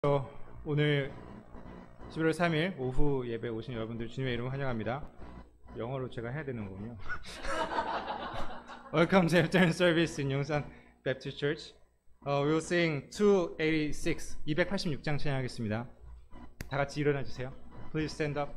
오늘 11월 3일 오후 예배 오신 여러분들 주님의 이름으로 환영합니다. 영어로 제가 해야 되는 거군요. Welcome to afternoon service in Yongsan Baptist Church. We will sing 286장 찬양하겠습니다. 다 같이 일어나 주세요. Please stand up.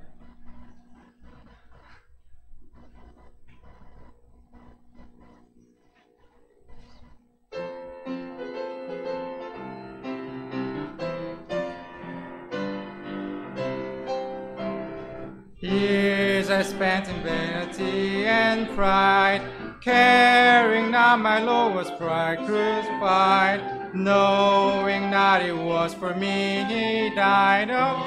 Years I spent in vanity and pride, caring not my Lord was pride crucified, knowing not it was for me He died of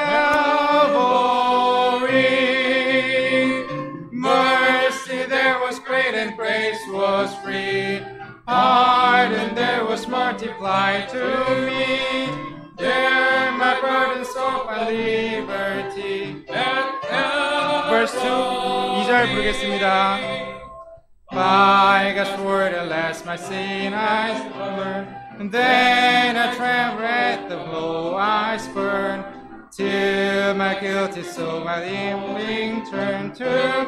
Calvary. Mercy there was great and grace was free, pardon there was multiplied to me. There my burdens off my liberty. Verse 2, 2절 부르겠습니다. By God's word at last my sin I suffered, and then I trembled at the blow I spurned, till my guilty soul my living turned to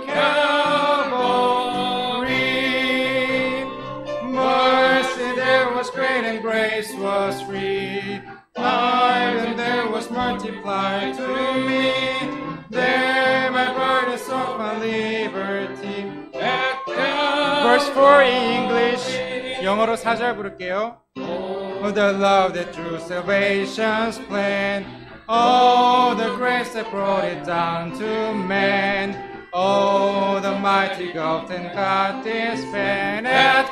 Calvary. Mercy there was great and grace was free, pardon there was multiplied to me. There my burdens off my liberty. Verse 4 in English. 영어로 4절 부를게요. Oh, the love that drew salvation's plan. Oh, the grace that brought it down to man. Oh, the mighty gulf and cut this span at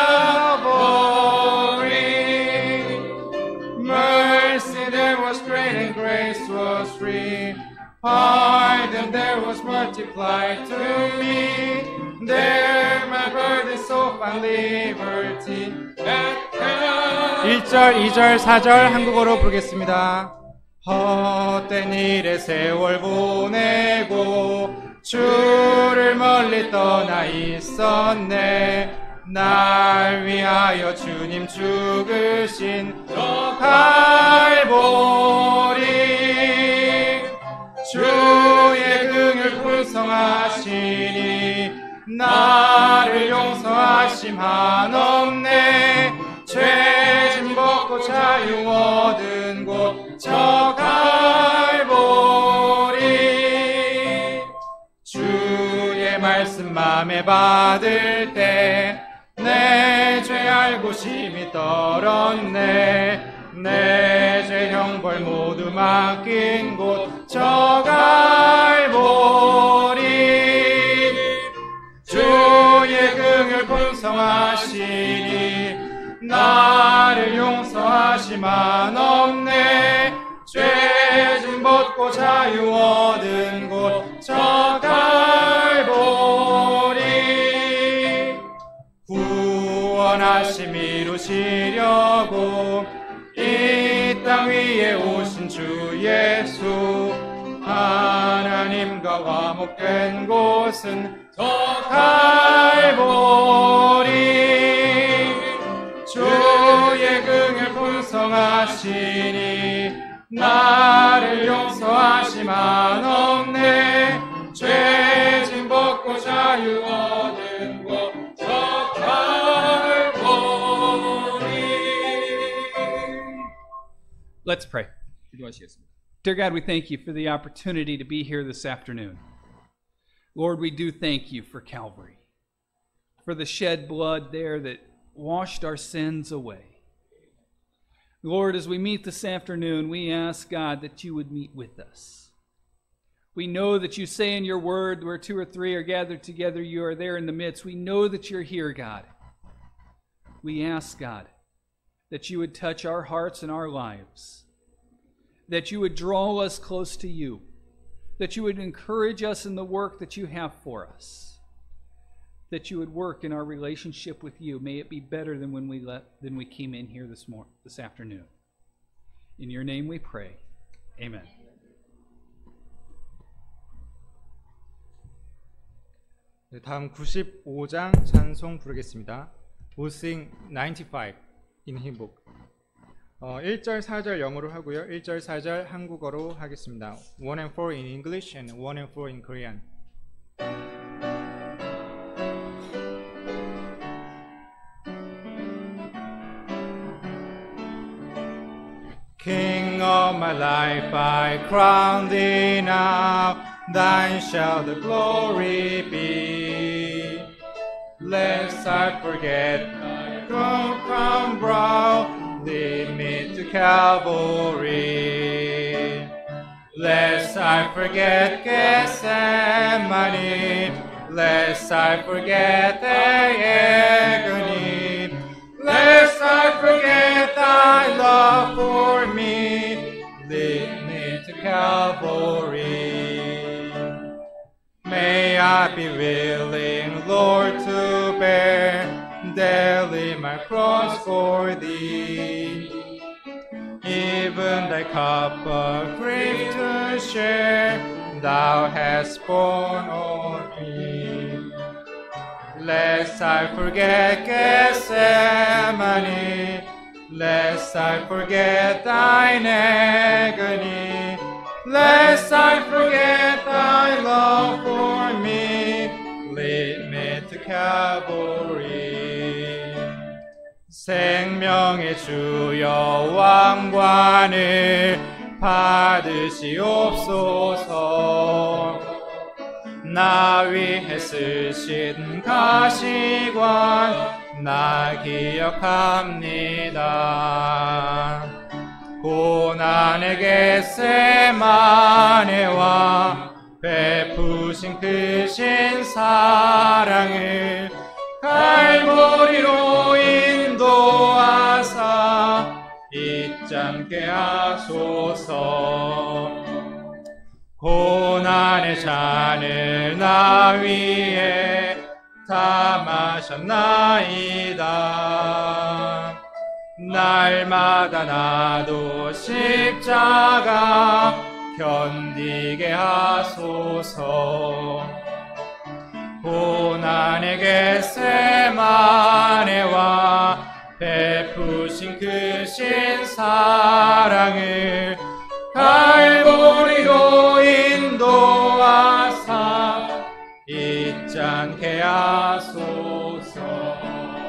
Calvary. Mercy there was great and grace was free, pardon there was multiplied to me. There my burdens off my liberty. 1절, 2절, 4절 한국어로 부르겠습니다. 헛된 일에 세월 보내고 주를 멀리 떠나 있었네. 날 위하여 주님 죽으신 저 갈보리. 주의 긍휼 풍성하시니 나를 용서하심 한없네. 죄짐 벗고 자유 얻은 곳 저 갈보리. 주의 말씀 맘에 받을 때 내 죄 알고 심히 떨었네. 내 죄 형벌 모두 맡긴 곳 저 갈보리. 주의 긍휼 풍성하시니 나를 용서하심 한없네. 죄짐 벗고 자유 얻은 곳 저 갈보리. 구원하심 이루시려고 이 땅 위에 오신 주 예수. 하나님과 화목된 곳은 저 갈보리. 주의 긍휼 풍성하시니 나를 용서하심 한없네. 죄짐 벗고 자유 얻은 곳 저 갈보리. Let's pray. Dear God, we thank you for the opportunity to be here this afternoon. Lord, we do thank you for Calvary, for the shed blood there that washed our sins away. Lord, as we meet this afternoon, we ask, God, that you would meet with us. We know that you say in your word, where two or three are gathered together, you are there in the midst. We know that you're here, God. We ask, God, that you would touch our hearts and our lives, that you would draw us close to you, that you would encourage us in the work that you have for us, that you would work in our relationship with you. May it be better than when we came in here this afternoon. In your name we pray. Amen. 네, 다음 95장 찬송 부르겠습니다. We'll sing 95 in hymn book. 1절 4절 영어로 하고요. 1절 4절 한국어로 하겠습니다. 1 and 4 in English and 1 and 4 in Korean. King of my life, I crown thee now, thine shall the glory be. Lest I forget thy crown brow, lead me to Calvary. Lest I forget Gethsemane, lest I forget thy agony, lest I forget thy love for me, lead me to Calvary. May I be willing, Lord, to bear daily my cross for thee, even thy cup of grief to share, thou hast borne on me. Lest I forget Gethsemane, lest I forget thine agony, lest I forget thy love for me, lead me to Calvary. 생명의 주여 왕관을 받으시옵소서. 나 위해 쓰신 가시관 나 기억합니다. 고난의 겟세마네와 베푸신 크신 사랑을 갈보리로 인도하사 잊지 않게 하소서. 고난의 잔을 나 위에 다 마셨나이다. 날마다 나도 십자가 견디게 하소서. 고난의 겟세마네와 베푸신 크신 사랑을 갈보리로 인도하사 잊지 않게 하소서.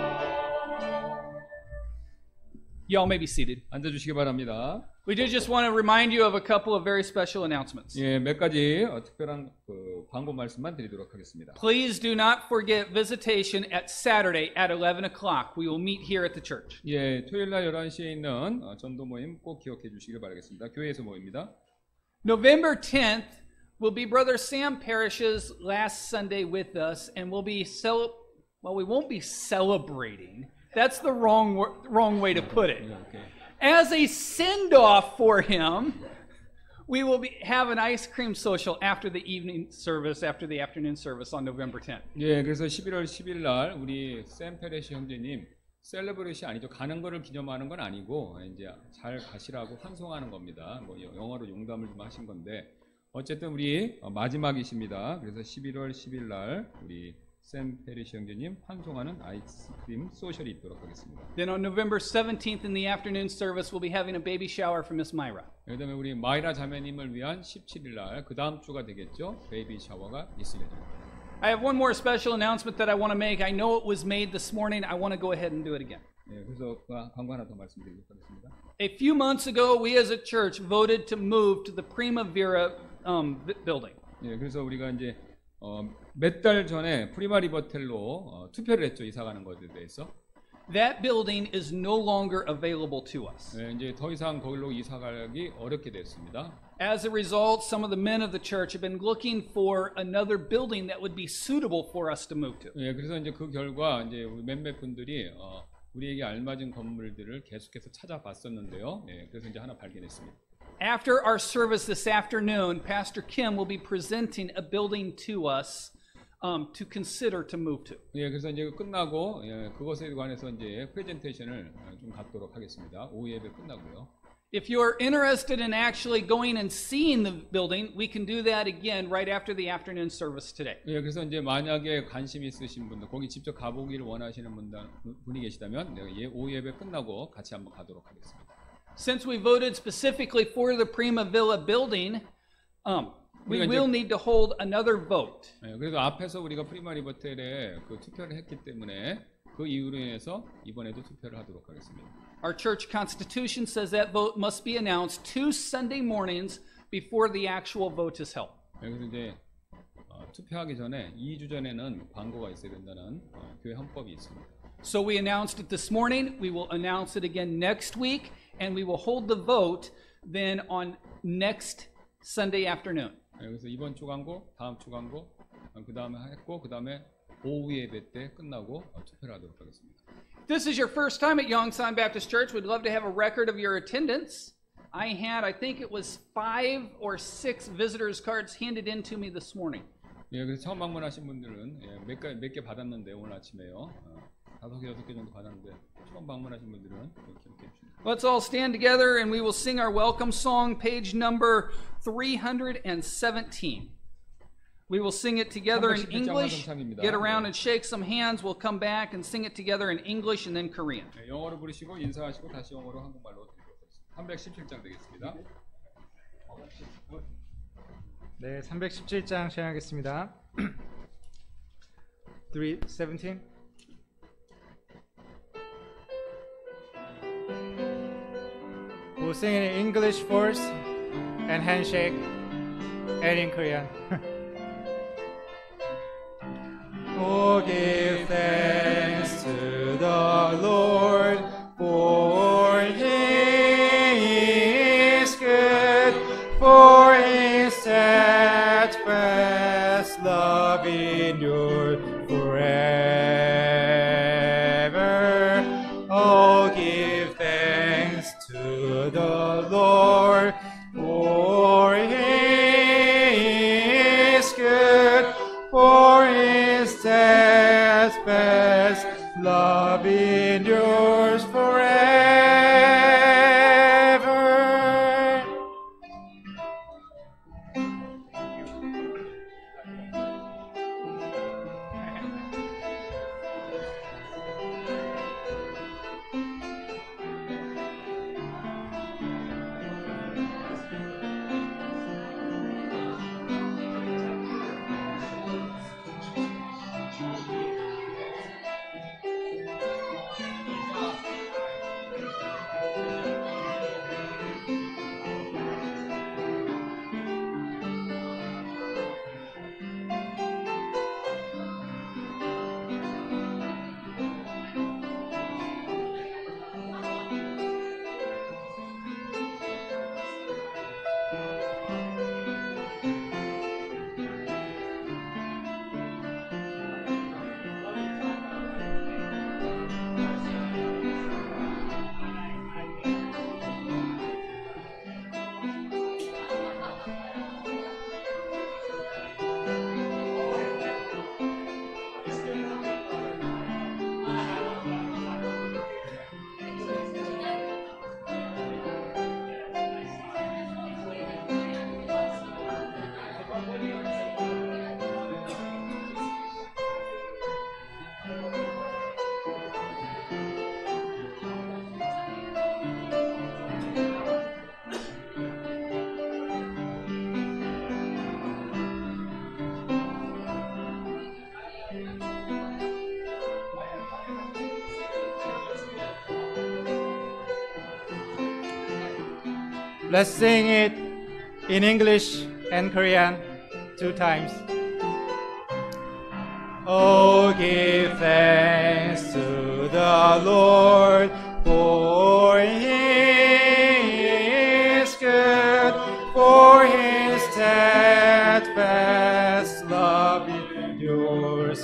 Y'all may be seated. 앉아주시기 바랍니다. We do just want to remind you of a couple of very special announcements. 예, 몇 가지 특별한 광고 말씀만 드리도록 하겠습니다. Please do not forget visitation at Saturday at 11 o'clock. We will meet here at the church. 예, 토요일 날 11시에 있는 전도 모임 꼭 기억해 주시길 바라겠습니다. 교회에서 모입니다. November 10th will be Brother Sam Parrish's last Sunday with us, and we'll be we won't be celebrating. That's the wrong way to put it. Okay. As a send-off for him, we will have an ice cream social after the evening service, after the afternoon service on November 10th. 예, 그래서 11월 10일 날 우리 샘 페레시 형제님 셀러브레이션 아니죠. 가는 거를 기념하는 건 아니고 이제 잘 가시라고 환송하는 겁니다. 뭐 영어로 용담을 좀 하신 건데 어쨌든 우리 마지막이십니다. 그래서 11월 10일 날 우리 샘 페리시 형제님 환송하는 아이스크림 소셜이 있도록 하겠습니다. Then on November 17th in the afternoon service, we'll be having a baby shower for Miss Myra. 그다음에 우리 마이라 자매님을 위한 17일 날 그 다음 주가 되겠죠. 베이비 샤워가 있을 예정입니다. I have one more special announcement that I want to make. I know it was made this morning. I want to go ahead and do it again. 네, 그래서 광고 하나 더 말씀드리도록 하겠습니다. A few months ago, we as a church voted to move to the Primavera building. 예, 그래서 우리가 이제 몇 달 전에 프리마 리버텔로 투표를 했죠. 이사 가는 것에 대해서. That building is no longer available to us. 예, 이제 더 이상 거기로 이사 가기 어렵게 됐습니다. As a result, some of the men of the church have been looking for another building that would be suitable for us to move to. 예, 그래서 이제 그 결과 이제 우리 몇몇 분들이 우리에게 알맞은 건물들을 계속해서 찾아봤었는데요. 예, 그래서 이제 하나 발견했습니다. After our service this afternoon, Pastor Kim will be presenting a building to us to consider to move to. 예, 그래서 이제 끝나고 그것에 관해서 이제 프레젠테이션을 좀 갖도록 하겠습니다. 오후 예배 끝나고요. If you are interested in actually going and seeing the building, we can do that again right after the afternoon service today. 예, 그래서 이제 만약에 관심 있으신 분들, 거기 직접 가보기를 원하시는 분이 계시다면 오후 예배 끝나고 같이 한번 가도록 하겠습니다. Since we voted specifically for the Prima Villa building, we will need to hold another vote. 네, 그래서 앞에서 우리가 프리마 리버텔에 그 투표를 했기 때문에 그 이유로 인해서 이번에도 투표를 하도록 하겠습니다. Our church constitution says that vote must be announced 2 Sunday mornings before the actual vote is held. 그래서 이제 투표하기 전에 2주 전에는 광고가 있어야 된다는 교회 헌법이 있습니다. So we announced it this morning. We will announce it again next week, and we will hold the vote then on next Sunday afternoon. 그래서 이번 주 광고, 다음 주 광고, 그 다음에 했고, 그 다음에 오후 예배 때 끝나고 투표를 하도록 하겠습니다. If this is your first time at Yongsan Baptist Church, we'd love to have a record of your attendance. I think it was 5 or 6 visitors cards handed in to me this morning. 예, 그래서 처음 방문하신 분들은 몇 개 받았는데 오늘 아침에요. 5개, 6개 정도 받았는데 처음 방문하신 분들은 기억해 주시면. Let's all stand together and we will sing our welcome song, page number 317. We will sing it together in English. Get around and shake some hands. We'll come back and sing it together in English and then Korean. 네, 영어로 부르시고 인사하시고 다시 영어로 한국말로 드리도록 하겠습니다. 317장 되겠습니다. 네, 317장 시작하겠습니다. 317. We'll sing it in English first, and handshake, and in Korean. Oh, give thanks to the Lord, for He is good, for His steadfast love endures forever. Oh, give thanks to the Lord, for He is good, for His steadfast love endures forever. Let's sing it in English and Korean 2 times. Oh, give thanks to the Lord, for He is good, for His steadfast love endures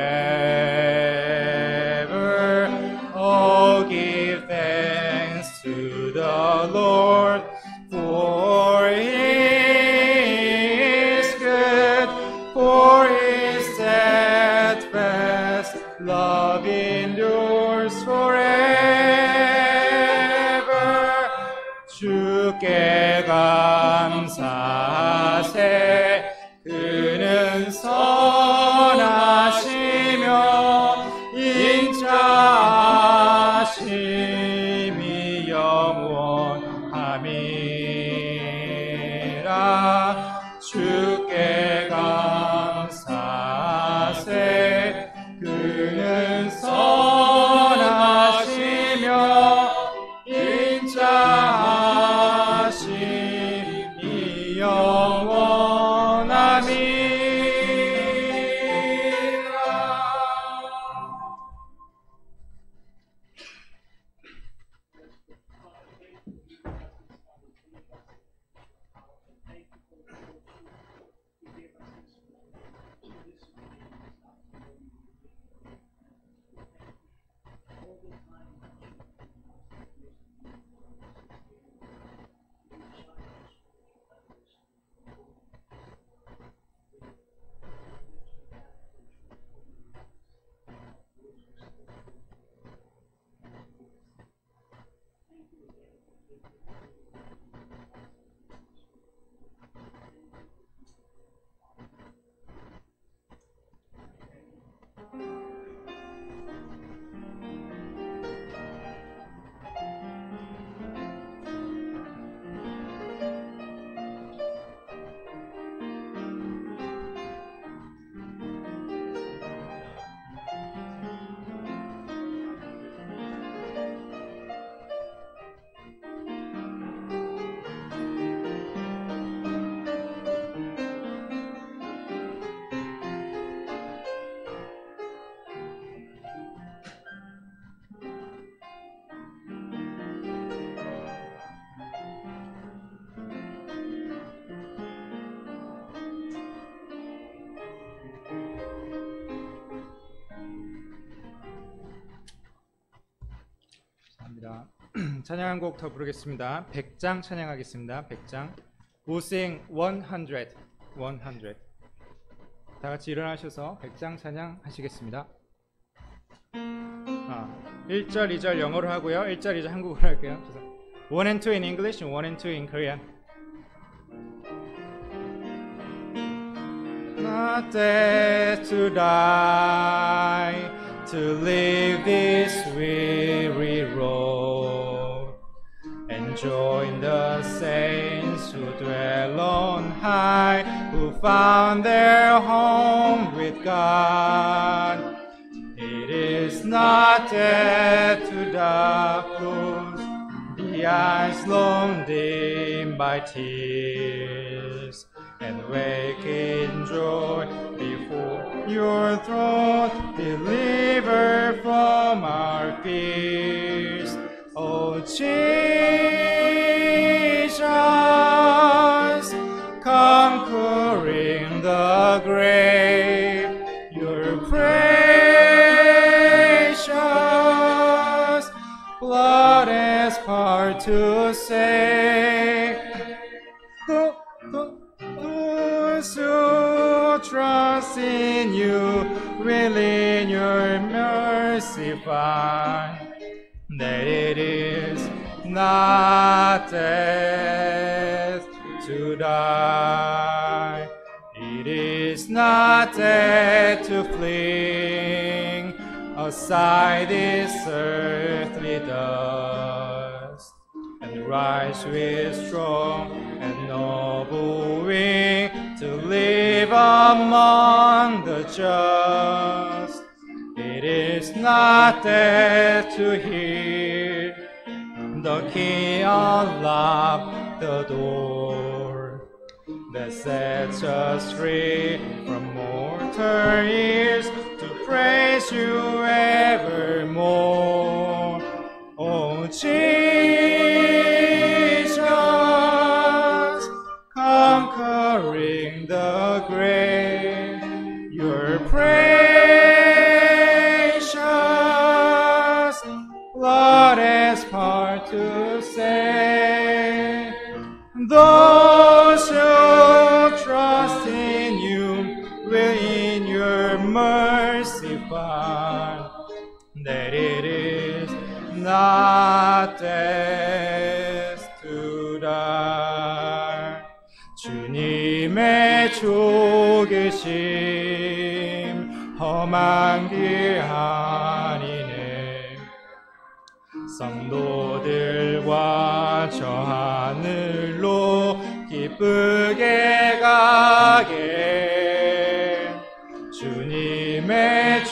forever. Oh, give thanks to the Lord, for He is good, for His steadfast love endures forever. 아니라 주께 감사세. 그는 선하시며 인자하심이 영원함이라. 찬양 한 곡 더 부르겠습니다. 100장 찬양하겠습니다. 100장. We'll sing 100. 100. 다 같이 일어나셔서 100장 찬양 하시겠습니다. 1절, 2절 영어로 하고요. 1절, 2절 한국어로 할게요. 1 and 2 in English, 1 and 2 in Korean. Not death to die, to live this weary road, and join the saints who dwell on high, who found their home with God. It is not death to close the eyes long dim by tears, and wake in joy before your throne, deliver from our fears. O Jesus, conquering the grave, your precious blood has power to save. Those who trust in you will in your mercy find that it is not death to die. It is not death to fling aside this earthly dust, and rise with strong and noble wing to live among the just. It is not death to hear the key unlock the door that sets us free from mortal years, to praise you evermore. Oh Jesus, conquering the grave, your precious blood has power to save. Those who trust in you will in your mercy find that it is not death to die. 주님의 조계심 험한 길 아니네. 성도들과 저 하늘로 길 기쁘게 가게 주님의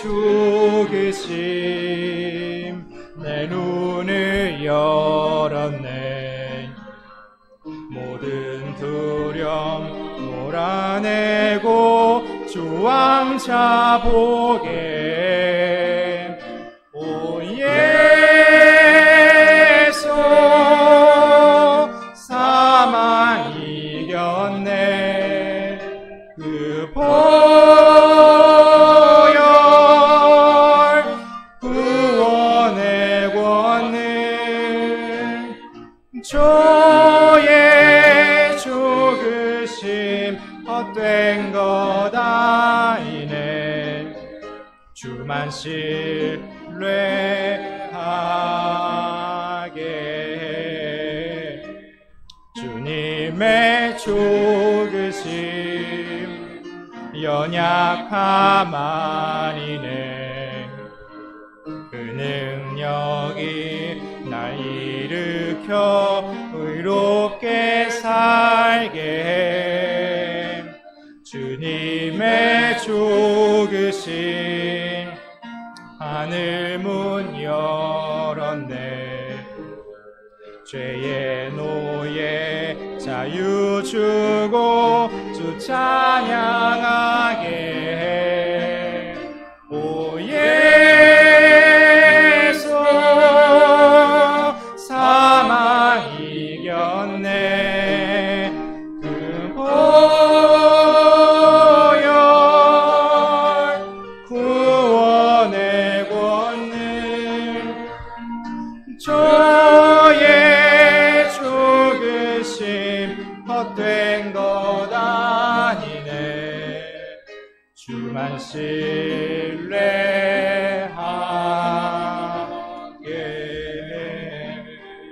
죽으심 내 눈을 열었네 모든 두려움 몰아내고 주 왕자 보게 오 예수 사망 이겼네 그 보혈 구원의 권능 주의 죽으심 헛된 것 아니네 주만 신뢰하게 주님의 죽으심 연약함 아니네 그 능력이 날 일으켜 의롭게 살게 해 주님의 죽으심 하늘 문 열었네 죄의 노예 자유 주고 주 찬양하게 해 오 예수 사망 이겼네 그 보혈 구원의 권능 주의 죽으심 헛된 것 아니네 주만 신뢰하게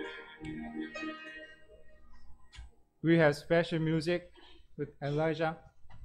We have special music with Elijah.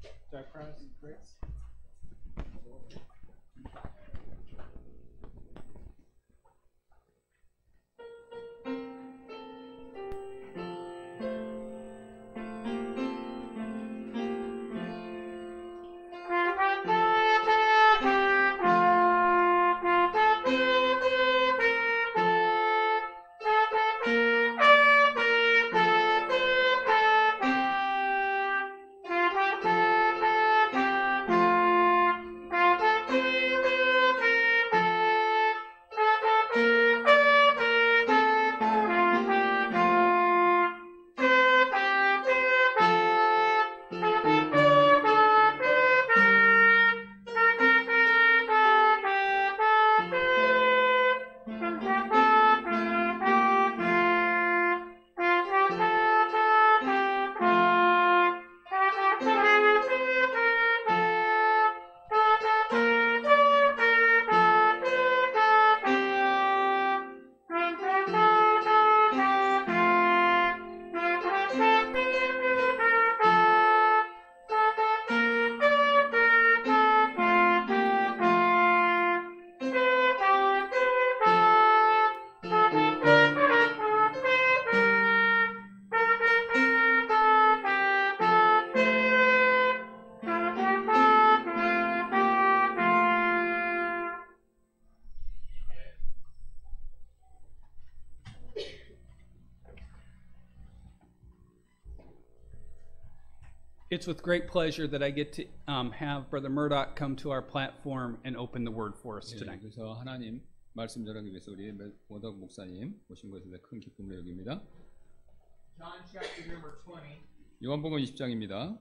It's with great pleasure that I get to have Brother Murdoch come to our platform and open the word for us tonight. 그래서 하나님 말씀 전하기 위해서 우리 모덕 목사님 오신 것에 대해 큰 기쁨을 여깁니다. John chapter number 20. 요한복음 20장입니다.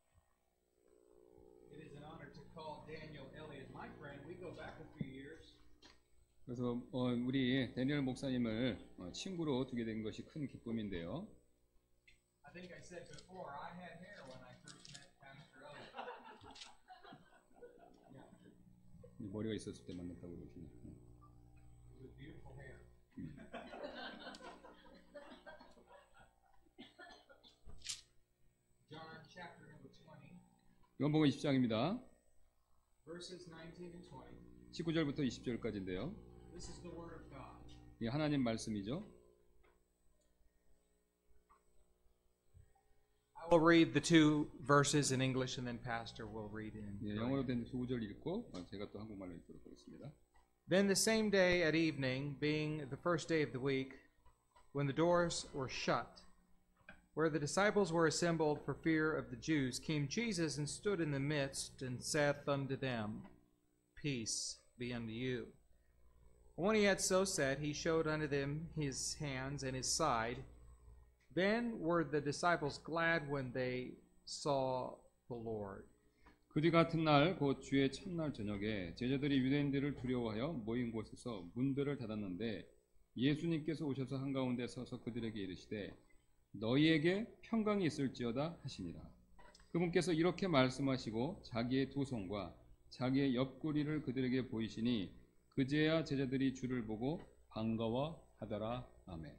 It is an honor to call Daniel Elliott my friend. We go back a few years. 그래서 우리 데니엘 목사님을 친구로 두게 된 것이 큰 기쁨인데요. I think I said before I had hair when I first met Pastor Elliott. 머리가 있었을 때 만났다고 그러시네요. It was beautiful hair. John chapter number 20. 요한복음 20장입니다. Verses 19 and 20. 19절부터 20절까지인데요. This is the word of God. 이게 하나님 말씀이죠. I We'll read the two verses in English and then Pastor will read in. 예, 영어로 된 두 구절 읽고 제가 또 한국말로 읽도록 하겠습니다. Then the same day at evening, being the first day of the week, when the doors were shut, where the disciples were assembled for fear of the Jews, came Jesus and stood in the midst and saith unto them, Peace be unto you. When he had so said, he showed unto them his hands and his side. Then were the disciples glad when they saw the Lord. 그뒤 같은 날 곧 주의 첫날 저녁에 제자들이 유대인들을 두려워하여 모인 곳에서 문들을 닫았는데 예수님께서 오셔서 한가운데 서서 그들에게 이르시되 너희에게 평강이 있을지어다 하시니라. 그분께서 이렇게 말씀하시고 자기의 두 손과 자기의 옆구리를 그들에게 보이시니 그제야 제자들이 주를 보고 반가워하더라. 아멘.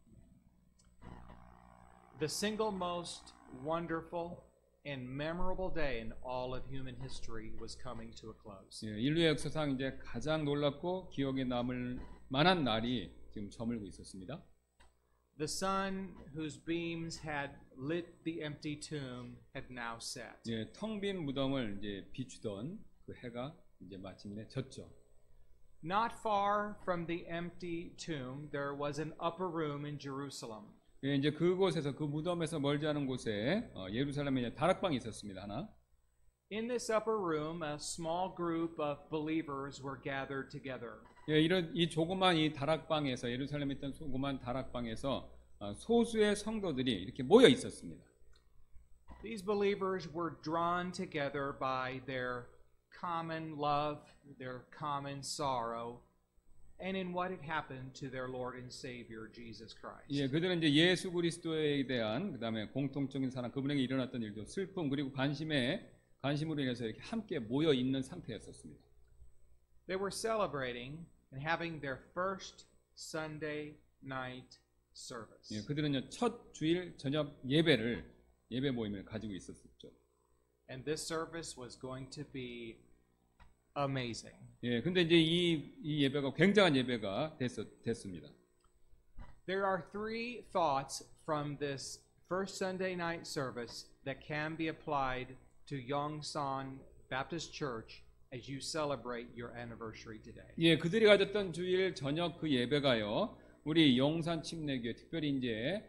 The single most wonderful and memorable day in all of human history was coming to a close. 예, 인류의 역사상 이제 가장 놀랍고 기억에 남을 만한 날이 지금 저물고 있었습니다. The sun whose beams had lit the empty tomb had now set. 예, 텅 빈 무덤을 이제 비추던 그 해가 이제 마침내 졌죠. Not far from the empty tomb there was an upper room in Jerusalem. 예, 이제 그곳에서 그 무덤에서 멀지 않은 곳에 예루살렘에 이제 다락방이 있었습니다. 하나. In this upper room, a small group of believers were gathered together. 예, 이 조그만 이 다락방에서 예루살렘에 있던 조그만 다락방에서 소수의 성도들이 이렇게 모여 있었습니다. These believers were drawn together by their common love, their common sorrow, and in what had happened to their Lord and Savior Jesus Christ. 예, 그들은 이제 예수 그리스도에 대한 그다음에 공통적인 사랑, 그분에게 일어났던 일도 슬픔 그리고 관심으로 인해서 이렇게 함께 모여 있는 상태였었습니다. They were celebrating and having their first Sunday night service. 예, 그들은 첫 주일 저녁 예배 모임을 가지고 있었죠. And this service was going to be amazing. 예, 근데 이제 이 예배가 굉장한 예배가 됐습니다. There are three thoughts from this first Sunday night service that can be applied to Yongsan Baptist Church as you celebrate your anniversary today. 예, 그들이 가졌던 주일 저녁 그 예배가요, 우리 영산 침례교회 특별히 이제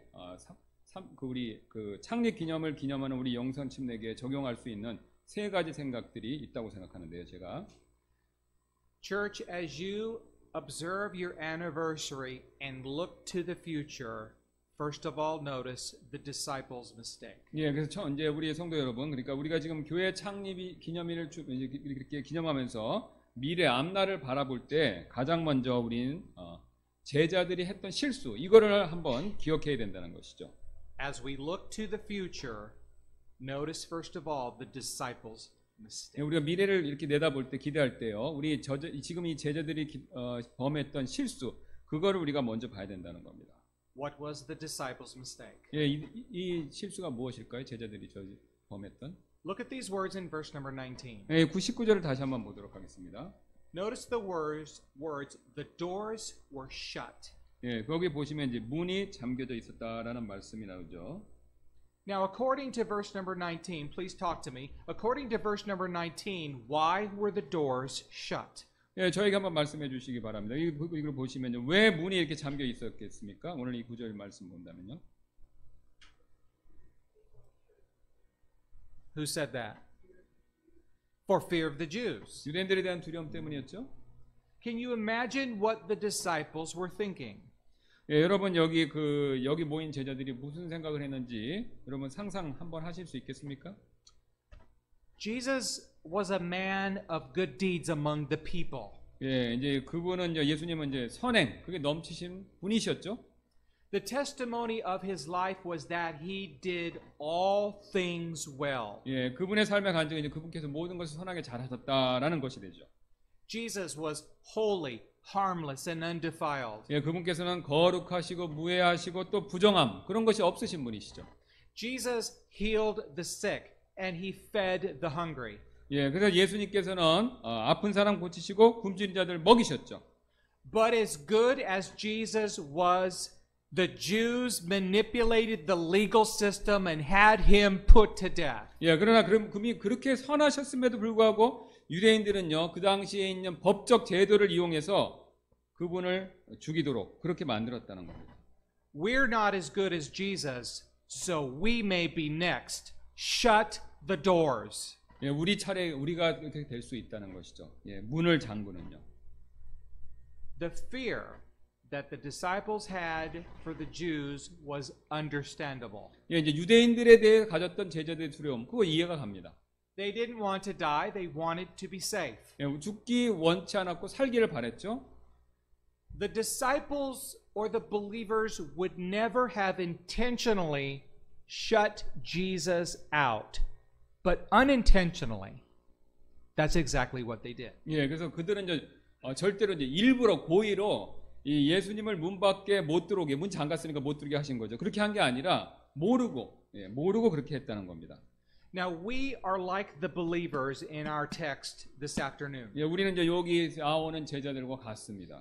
우리 그 창립 기념을 기념하는 우리 영산 침례교회에 적용할 수 있는 세 가지 생각들이 있다고 생각하는데요, 제가. Church, as you observe your anniversary and look to the future, first of all, notice the disciples' mistake. 예, 그래서 이제 우리 성도 여러분, 그러니까 우리가 지금 교회 창립 기념일을 이렇게 기념하면서 미래 앞날을 바라볼 때 가장 먼저 우린 제자들이 했던 실수 이거를 한번 기억해야 된다는 것이죠. As we look to the future, notice first of all the disciples' mistake. 우리가 미래를 이렇게 내다볼 때 기대할 때요, 우리 지금 이 제자들이 범했던 실수 그거를 우리가 먼저 봐야 된다는 겁니다. What was the disciples' mistake? 예, 이 실수가 무엇일까요? 제자들이 범했던. Look at these words in verse number 19. 예, 99절을 다시 한번 보도록 하겠습니다. Notice the words, the doors were shut. 예, 거기 보시면 이제 문이 잠겨져 있었다라는 말씀이 나오죠. Now, according to verse number 19, please talk to me. According to verse number 19, why were the doors shut? 예, 저에게 한번 말씀해 주시기 바랍니다. 이걸 보시면요, 왜 문이 이렇게 잠겨 있었겠습니까? 오늘 이 구절 말씀 본다면요. Who said that? For fear of the Jews. 유대인들에 대한 두려움 때문이었죠. Can you imagine what the disciples were thinking? 예, 여러분 여기 모인 제자들이 무슨 생각을 했는지 여러분 상상 한번 하실 수 있겠습니까? Jesus was a man of good deeds among the people. 예, 이제 그분은 예수님은 이제 선행 그게 넘치신 분이셨죠. The testimony of his life was that he did all things well. 예, 그분의 삶의 간증은 이제 그분께서 모든 것을 선하게 잘하셨다라는 것이 되죠. Jesus was holy, harmless, and undefiled. 예, 그분께서는 거룩하시고 무해하시고 또 부정함 그런 것이 없으신 분이시죠. Jesus healed the sick and he fed the hungry. 예, 그래서 예수님께서는 아픈 사람 고치시고 굶주린 자들 먹이셨죠. But as good as Jesus was The Jews manipulated the legal system and had him put to death. 예, 그러나 그분이 그렇게 선하셨음에도 불구하고 유대인들은요, 그 당시에 있는 법적 제도를 이용해서 그분을 죽이도록 그렇게 만들었다는 겁니다. We're not as good as Jesus, so we may be next. Shut the doors. 예, 우리 차례 우리가 그렇게 될 수 있다는 것이죠. 예, 문을 잠그는요. The fear that the disciples had for the Jews was understandable. 예, 이제 유대인들에 대해 가졌던 제자들의 두려움, 그거 이해가 갑니다. They didn't want to die, they wanted to be safe. 예, 죽기 원치 않았고 살기를 바랬죠. The disciples or the believers would never have intentionally shut Jesus out, but unintentionally, that's exactly what they did. 예, 그래서 그들은 이제 절대로 이제 일부러 고의로 이 예수님을 문 밖에 못 들어오게, 문 잠갔으니까 못 들어오게 하신 거죠. 그렇게 한 게 아니라 모르고 그렇게 했다는 겁니다. Now we are like the believers in our text this afternoon. 예, 우리는 이제 여기 나오는 제자들과 같습니다.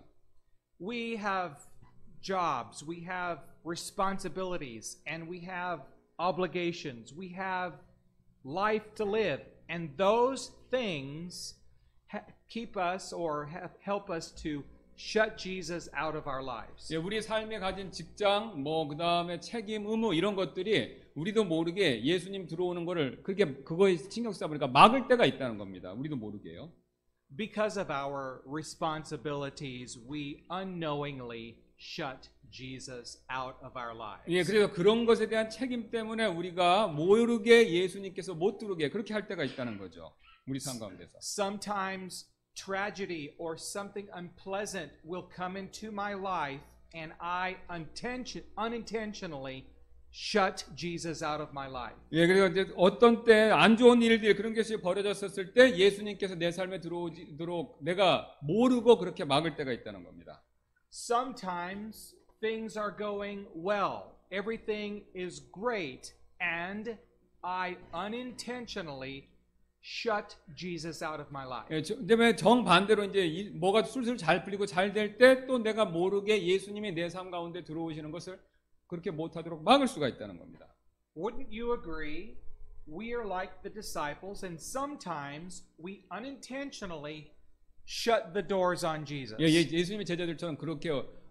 We have jobs, we have responsibilities, and we have obligations. We have life to live, and those things keep us or help us to shut Jesus out of our lives. 예, 우리 삶에 가진 직장, 그다음에 책임, 의무 이런 것들이 우리도 모르게 예수님 들어오는 거를 그거에 신경 쓰다 보니까 막을 때가 있다는 겁니다. 우리도 모르게요. Because of our responsibilities, we unknowingly shut Jesus out of our lives. 예, 그래서 그런 것에 대한 책임 때문에 우리가 모르게 예수님께서 못 들어오게 그렇게 할 때가 있다는 거죠. 우리 삶 가운데서. Sometimes tragedy or something unpleasant will come into my life and I unintentionally shut Jesus out of my life. 예, 그래서 이제 어떤 때 안 좋은 일들이 그런 것이 벌어졌었을 때 예수님께서 내 삶에 들어오도록 내가 모르고 그렇게 막을 때가 있다는 겁니다. Sometimes things are going well. Everything is great and I unintentionally shut Jesus out of my life. 예, 그다음에 정반대로 이제 뭐가 술술 잘 풀리고 잘 될 때 또 내가 모르게 예수님이 내 삶 가운데 들어오시는 것을 그렇게 못하도록 막을 수가 있다는 겁니다. Wouldn't you agree? We are like the disciples, and sometimes we unintentionally shut the doors on Jesus. 예, 예수님의 제자들처럼 그렇게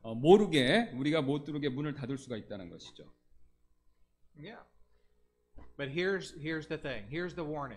모르게 우리가 못 들어오게 문을 닫을 수가 있다는 것이죠. Yeah. But here's the thing. Here's the warning.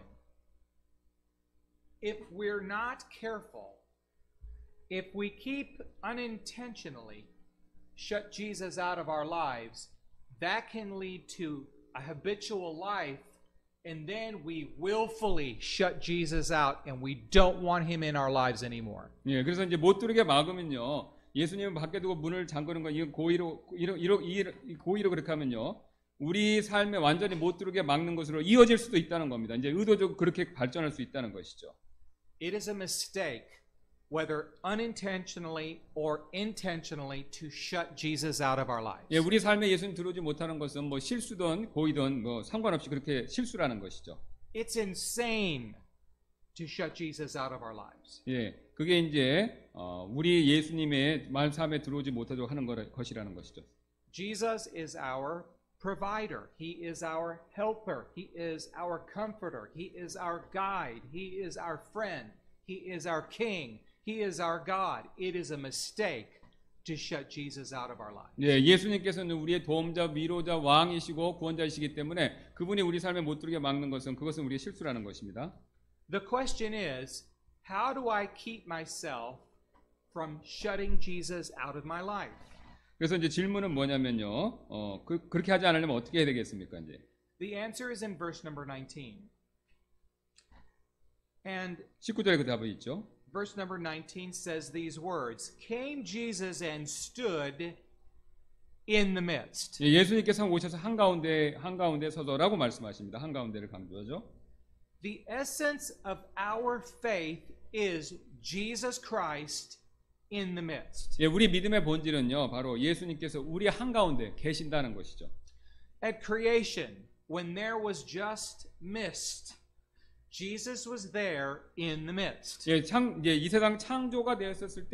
If we're not careful, if we keep unintentionally shut Jesus out of our lives, that can lead to a habitual life, and then we willfully shut Jesus out and we don't want him in our lives anymore. 예, 그래서 이제 못 들어오게 막으면요, 예수님을 밖에 두고 문을 잠그는 거 이거 고의로 그렇게 하면요, 우리 삶에 완전히 못 들어오게 막는 것으로 이어질 수도 있다는 겁니다. 이제 의도적으로 그렇게 발전할 수 있다는 것이죠. It is a mistake, whether unintentionally or intentionally, to shut Jesus out of our lives. 예, 우리 삶에 예수님 들어오지 못하는 것은 뭐 실수든 고의든 뭐 상관없이 그렇게 실수라는 것이죠. It's insane to shut Jesus out of our lives. 예, 그게 이제 우리 예수님의 삶에 들어오지 못하도록 하는 것이라는 것이죠. Jesus is our provider. He is our helper. He is our comforter. He is our guide. He is our friend. He is our king. He is our God. It is a mistake to shut Jesus out of our lives. 예, 예수님께서는 우리의 도움자, 위로자, 왕이시고 구원자이시기 때문에 그분이 우리 삶에 못 들게 막는 그것은 우리의 실수라는 것입니다. The question is, how do I keep myself from shutting Jesus out of my life? 그래서 이제 질문은 뭐냐면요, 그렇게 하지 않으려면 어떻게 해야 되겠습니까? 이제 The answer is in verse number 19. And 19절에 그 답이 있죠. verse number 19 says these words, Came Jesus and stood in the midst. 예, 예수님께서 오셔서 한가운데 서서라고 말씀하십니다. 한가운데를 강조하죠. The essence of our faith is Jesus Christ in the midst. 예, 우리 믿음의 본질은요, 바로 예수님께서 우리 한가운데 계신다는 것이죠. At creation, when there was just mist, Jesus was there in the midst. 예, 이 세상 창조가 되었을 때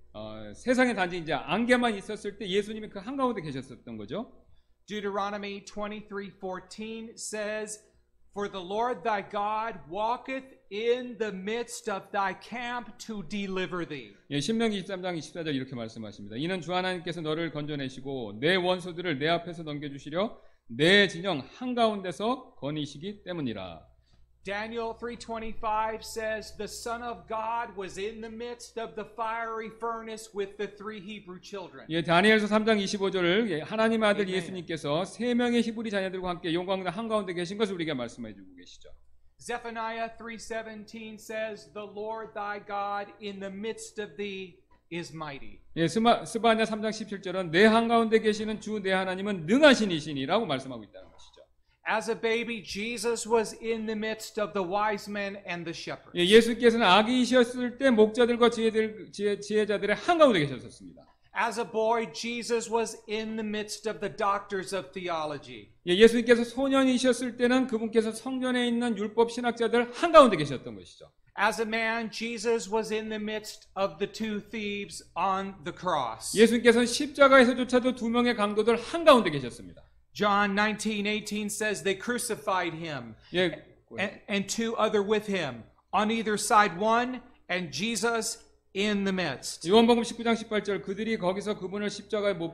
세상에 단지 이제 안개만 있었을 때 예수님이 그 한가운데 계셨었던 거죠. Deuteronomy 23:14 says, For the Lord thy God walketh in the midst of thy camp to deliver thee. 예, 신명기 23장 24절 이렇게 말씀하십니다. 이는 주 하나님께서 너를 건져내시고 내 원수들을 내 앞에서 넘겨주시려 내 진영 한가운데서 거니시기 때문이라. Daniel 3:25 says, The Son of God was in the midst of the fiery furnace with the three Hebrew children. 예, 다니엘서 3장 25절을 예, 하나님의 아들 Amen. 예수님께서 세 명의 히브리 자녀들과 함께 영광 한가운데 계신 것을 우리에게 말씀해 주고 계시죠. Zephaniah 3:17 says, The Lord thy God in the midst of thee is mighty. 예, 스바냐 3장 17절은 내 한가운데 계시는 주 내 하나님은 능하신 이시니라고 말씀하고 있다는 것이죠. As a baby, Jesus was in the midst of the wise men and the shepherds. 예, 예수께서는 아기이셨을 때 목자들과 지혜자들의 한가운데 계셨습니다. As a boy, Jesus was in the midst of the doctors of theology. 예, 예수님께서 소년이셨을 때는 그분께서 성전에 있는 율법 신학자들 한가운데 계셨던 것이죠. As a man, Jesus was in the midst of the two thieves on the cross. 예수님께서는 십자가에서조차도 두 명의 강도들 한가운데 계셨습니다. John 19:18 says they crucified him 예, and two other with him, on either side one, and Jesus in the midst. 요한복음 19장 18절 그들이 거기서 그분을 십자가에 못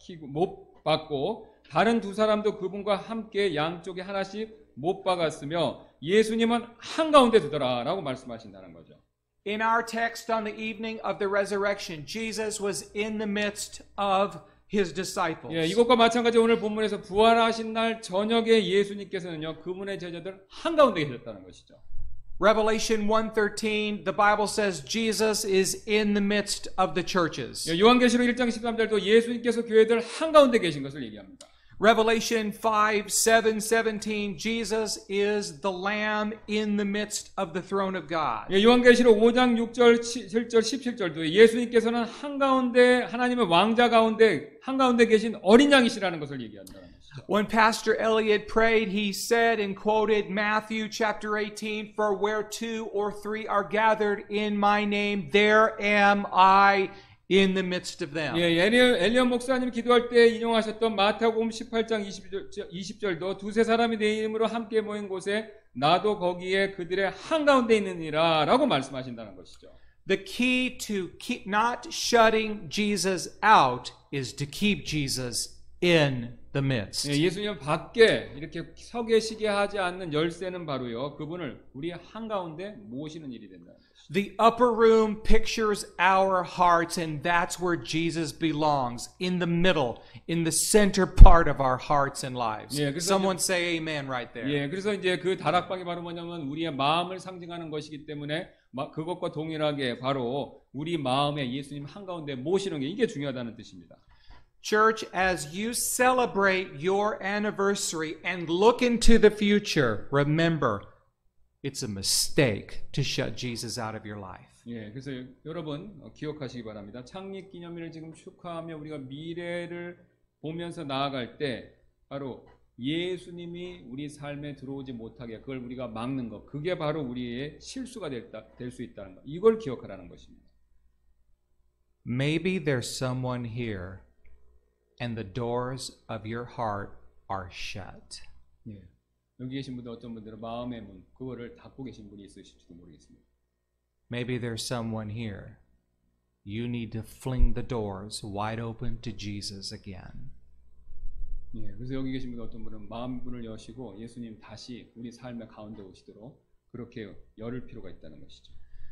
박고 다른 두 사람도 그분과 함께 양쪽에 하나씩 못 박았으며 예수님은 한가운데 두더라라고 말씀하신다는 거죠. In our text on the evening of the resurrection, Jesus was in the midst of his disciples. 예, 이것과 마찬가지 오늘 본문에서 부활하신 날 저녁에 예수님께서는요 그분의 제자들 한가운데 계셨다는 것이죠. Revelation 1:13, the Bible says Jesus is in the midst of the churches. 예, 요한계시록 1장 13절도 예수님께서 교회들 한가운데 계신 것을 얘기합니다. Revelation 5:7-17, Jesus is the Lamb in the midst of the throne of God. 예, 요한계시록 5장 6절, 7절, 17절도 예수님께서는 한가운데 하나님의 왕자 가운데 한가운데 계신 어린 양이시라는 것을 얘기한다는 것이죠. When Pastor Elliot prayed, he said and quoted Matthew chapter 18, For where two or three are gathered in my name, there am I in the midst of them. 예, 엘리언 목사님 기도할 때 인용하셨던 마태복음 18장 20절도 두세 사람이 내 이름으로 함께 모인 곳에 나도 거기에 그들의 한가운데 있느니라 라고 말씀하신다는 것이죠. The key to keep not shutting Jesus out is to keep Jesus in the midst. 예, 예수님 밖에 이렇게 서 계시게 하지 않는 열쇠는 바로요 그분을 우리 한가운데 모시는 일이 된다는 것이죠. The upper room pictures our hearts, and that's where Jesus belongs, in the middle, in the center part of our hearts and lives. 예, 그래서 Someone say amen right there. 예, 그래서 이제 그 다락방이 바로 뭐냐면 우리의 마음을 상징하는 것이기 때문에 그것과 동일하게 바로 우리 마음에 예수님 한가운데 모시는 게 이게 중요하다는 뜻입니다. Church, as you celebrate your anniversary and look into the future, remember, it's a mistake to shut Jesus out of your life. 예, 그래서 여러분 기억하시기 바랍니다. 창립 기념일을 지금 축하하며 우리가 미래를 보면서 나아갈 때 바로 예수님이 우리 삶에 들어오지 못하게 그걸 우리가 막는 것, 그게 바로 우리의 실수가 될 수 있다는 것. 이걸 기억하라는 것입니다. Maybe there's someone here and the doors of your heart are shut. 예. 여기 계신 분들 어떤 분들은 마음의 문 그거를 닫고 계신 분이 있으실지도 모르겠습니다. Maybe there's someone here. You need to fling the doors wide open to Jesus again. 예, 그래서 여기 계신 분들 어떤 분은 마음 문을 여시고 예수님 다시 우리 삶의 가운데 오시도록 그렇게 열을 필요가 있다는 것이죠.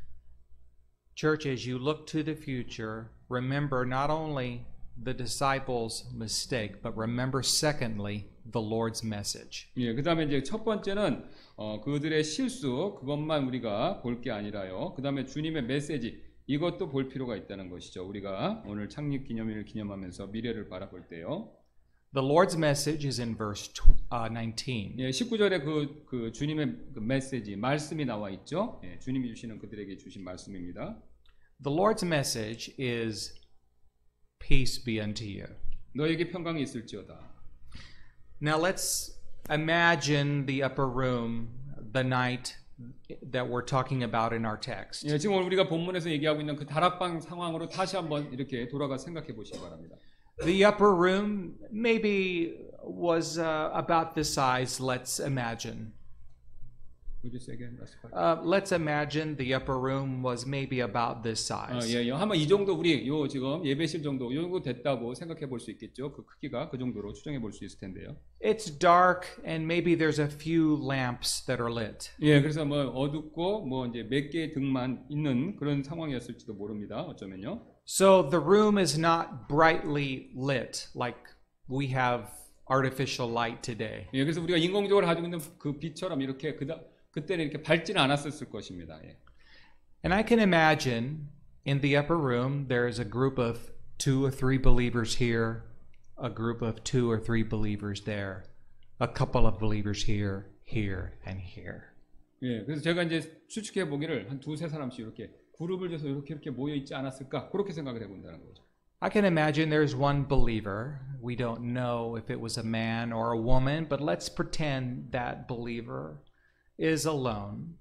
Church, as you look to the future, remember not only the disciples' mistake, but remember secondly, the Lord's message. 예, 그다음에 이제 첫 번째는 그들의 실수 그것만 우리가 볼 게 아니라요. 그다음에 주님의 메시지 이것도 볼 필요가 있다는 것이죠. 우리가 오늘 창립 기념일을 기념하면서 미래를 바라볼 때요. The Lord's message is in verse 19. 예, 19절에 그 주님의 그 메시지 말씀이 나와 있죠. 예, 주님이 주시는 그들에게 주신 말씀입니다. The Lord's message is peace be unto you. 너에게 평강이 있을지어다. Now let's imagine the upper room the night that we're talking about in our text. 예, 지금 우리가 본문에서 얘기하고 있는 그 다락방 상황으로 다시 한번 이렇게 돌아가 생각해 보시기 바랍니다. The upper room maybe was about this size, let's imagine. Would you say again? Let's imagine the upper room was maybe about this size. 예, 한번 이 정도 우리 요 지금 예배실 정도 요 정도 됐다고 생각해 볼 수 있겠죠. 그 크기가 그 정도로 추정해 볼 수 있을 텐데요. It's dark and maybe there's a few lamps that are lit. 예, 그래서 뭐 어둡고 뭐 이제 몇 개의 등만 있는 그런 상황이었을지도 모릅니다. 어쩌면요. So the room is not brightly lit like we have artificial light today. 예, 그래서 우리가 인공적으로 가지고 있는 그 빛처럼 이렇게 그때는 이렇게 밝지는 않았을 것입니다. 예. And I can imagine in the upper room there is a group of 2 or 3 believers here, a group of 2 or 3 believers there, a couple of believers here, here, and here. 예, 그래서 제가 이제 추측해 보기를 한 2, 3사람씩 이렇게 그룹을 져서 이렇게 모여 있지 않았을까 그렇게 생각을 해본다는 거죠. I can imagine there's one believer. We don't know if it was a man or a woman, but let's pretend that believer is alone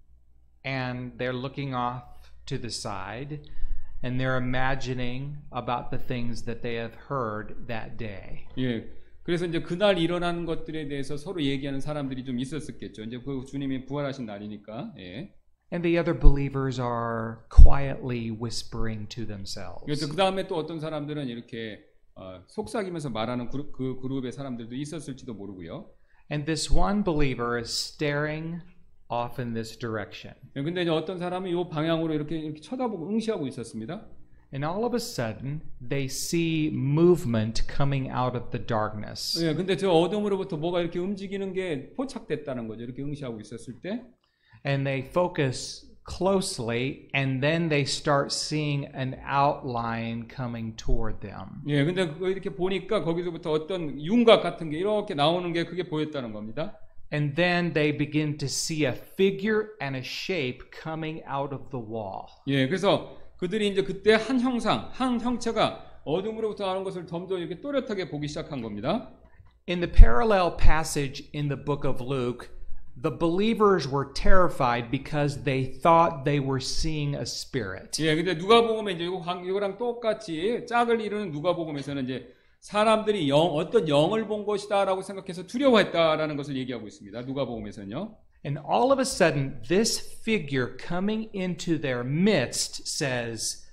and they're looking off to the side and they're imagining about the things that they have heard that day. 예. 그래서 이제 그날 일어난 것들에 대해서 서로 얘기하는 사람들이 좀 있었겠죠. 이제 그 주님이 부활하신 날이니까. 예. And the other believers are quietly whispering to themselves. 그래서 그 다음에 또 어떤 사람들은 이렇게 속삭이면서 말하는 그 그룹의 사람들도 있었을지도 모르고요. And this one believer is staring off in this direction. 근데 이제 어떤 사람은 이 방향으로 이렇게 쳐다보고 응시하고 있었습니다. And all of a sudden, they see movement coming out of the darkness. 예, 근데 저 어둠으로부터 뭐가 이렇게 움직이는 게 포착됐다는 거죠. 이렇게 응시하고 있었을 때. And they focus closely, and then they start seeing an outline coming toward them. 예, 근데 그거 이렇게 보니까 거기서부터 어떤 윤곽 같은 게 이렇게 나오는 게 그게 보였다는 겁니다. And then they begin to see a figure and a shape coming out of the wall. 예, 그래서 그들이 이제 그때 한 형상, 한 형체가 어둠으로부터 나오는 것을 점점 이렇게 또렷하게 보기 시작한 겁니다. In the parallel passage in the book of Luke, the believers were terrified because they thought they were seeing a spirit. 예, 근데 누가복음에 이제 이거랑 똑같이 짝을 이루는 누가복음에서는 이제 사람들이 어떤 영을 본 것이다라고 생각해서 두려워했다라는 것을 얘기하고 있습니다. 누가복음에서는요. And all of a sudden, this figure coming into their midst says,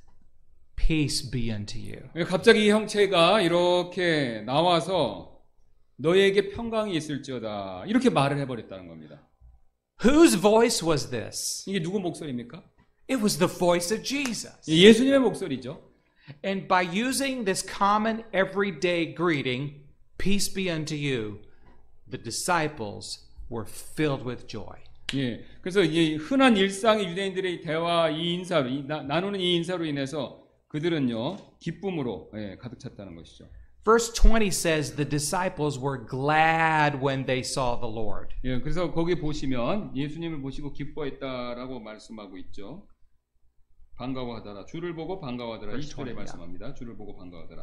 "Peace be unto you." 갑자기 이 형체가 이렇게 나와서 너에게 평강이 있을지어다 이렇게 말을 해버렸다는 겁니다. Whose voice was this? 이게 누구 목소리입니까? It was the voice of Jesus. 예수님의 목소리죠. And by using this common everyday greeting, "Peace be unto you," the disciples were filled with joy. 예, 그래서 이 흔한 일상의 유대인들의 대화, 이 인사로 나누는 이 인사로 인해서 그들은요 기쁨으로 가득 찼다는 것이죠. Verse 20 says the disciples were glad when they saw the Lord. 예, 그래서 거기 보시면 예수님을 보시고 기뻐했다라고 말씀하고 있죠. 반가워하더라. 주를 보고 반가워하더라. 20절에 말씀합니다. 주를 보고 반가워하더라.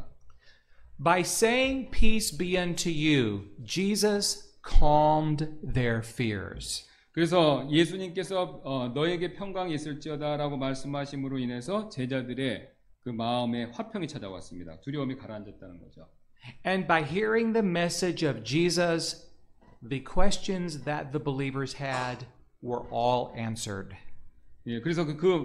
By saying peace be unto you, Jesus calmed their fears. 그래서 예수님께서 너에게 평강이 있을지어다라고 말씀하심으로 인해서 제자들의 그 마음에 화평이 찾아왔습니다. 두려움이 가라앉았다는 거죠. And by hearing the message of Jesus, the questions that the believers had were all answered. 예, 그래서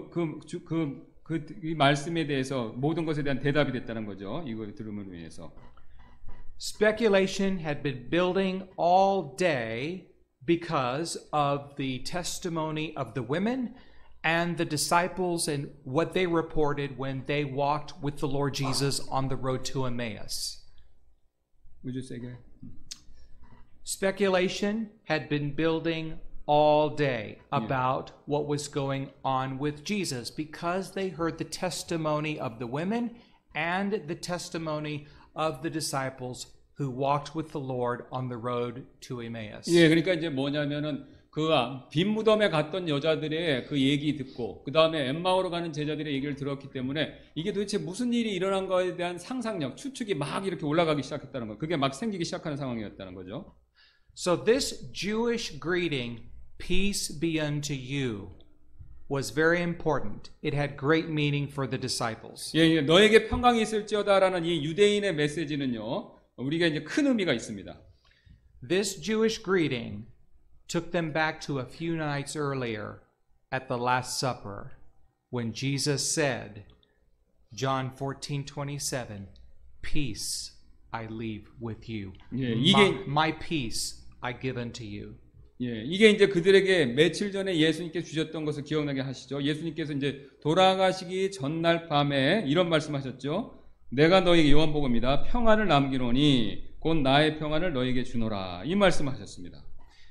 이 말씀에 대해서 모든 것에 대한 대답이 됐다는 거죠. 이걸 들음으로 인해서. Speculation had been building all day because of the testimony of the women and the disciples and what they reported when they walked with the Lord Jesus on the road to Emmaus. Would you say again? Speculation had been building all day about what was going on with Jesus because they heard the testimony of the women and the testimony of the disciples who walked with the Lord on the road to Emmaus. 예, 그러니까 이제 뭐냐면은 그 빈 무덤에 갔던 여자들의 그 얘기 듣고 그 다음에 엠마오로 가는 제자들의 얘기를 들었기 때문에 이게 도대체 무슨 일이 일어난 거에 대한 상상력, 추측이 막 이렇게 올라가기 시작했다는 거. 그게 막 생기기 시작하는 상황이었다는 거죠. So this Jewish greeting, peace be unto you was very important. It had great meaning for the disciples. 예, 너에게 평강이 있을지어다라는 이 유대인의 메시지는요, 우리가 이제 큰 의미가 있습니다. This Jewish greeting took them back to a few nights earlier at the Last Supper when Jesus said, John 14:27, peace I leave with you. 예, 이게 my peace I give unto you. 예, 이게 이제 그들에게 며칠 전에 예수님께 주셨던 것을 기억나게 하시죠. 예수님께서 이제 돌아가시기 전날 밤에 이런 말씀하셨죠. 내가 너에게 요한복음이다. 평안을 남기노니 곧 나의 평안을 너에게 주노라. 이 말씀하셨습니다.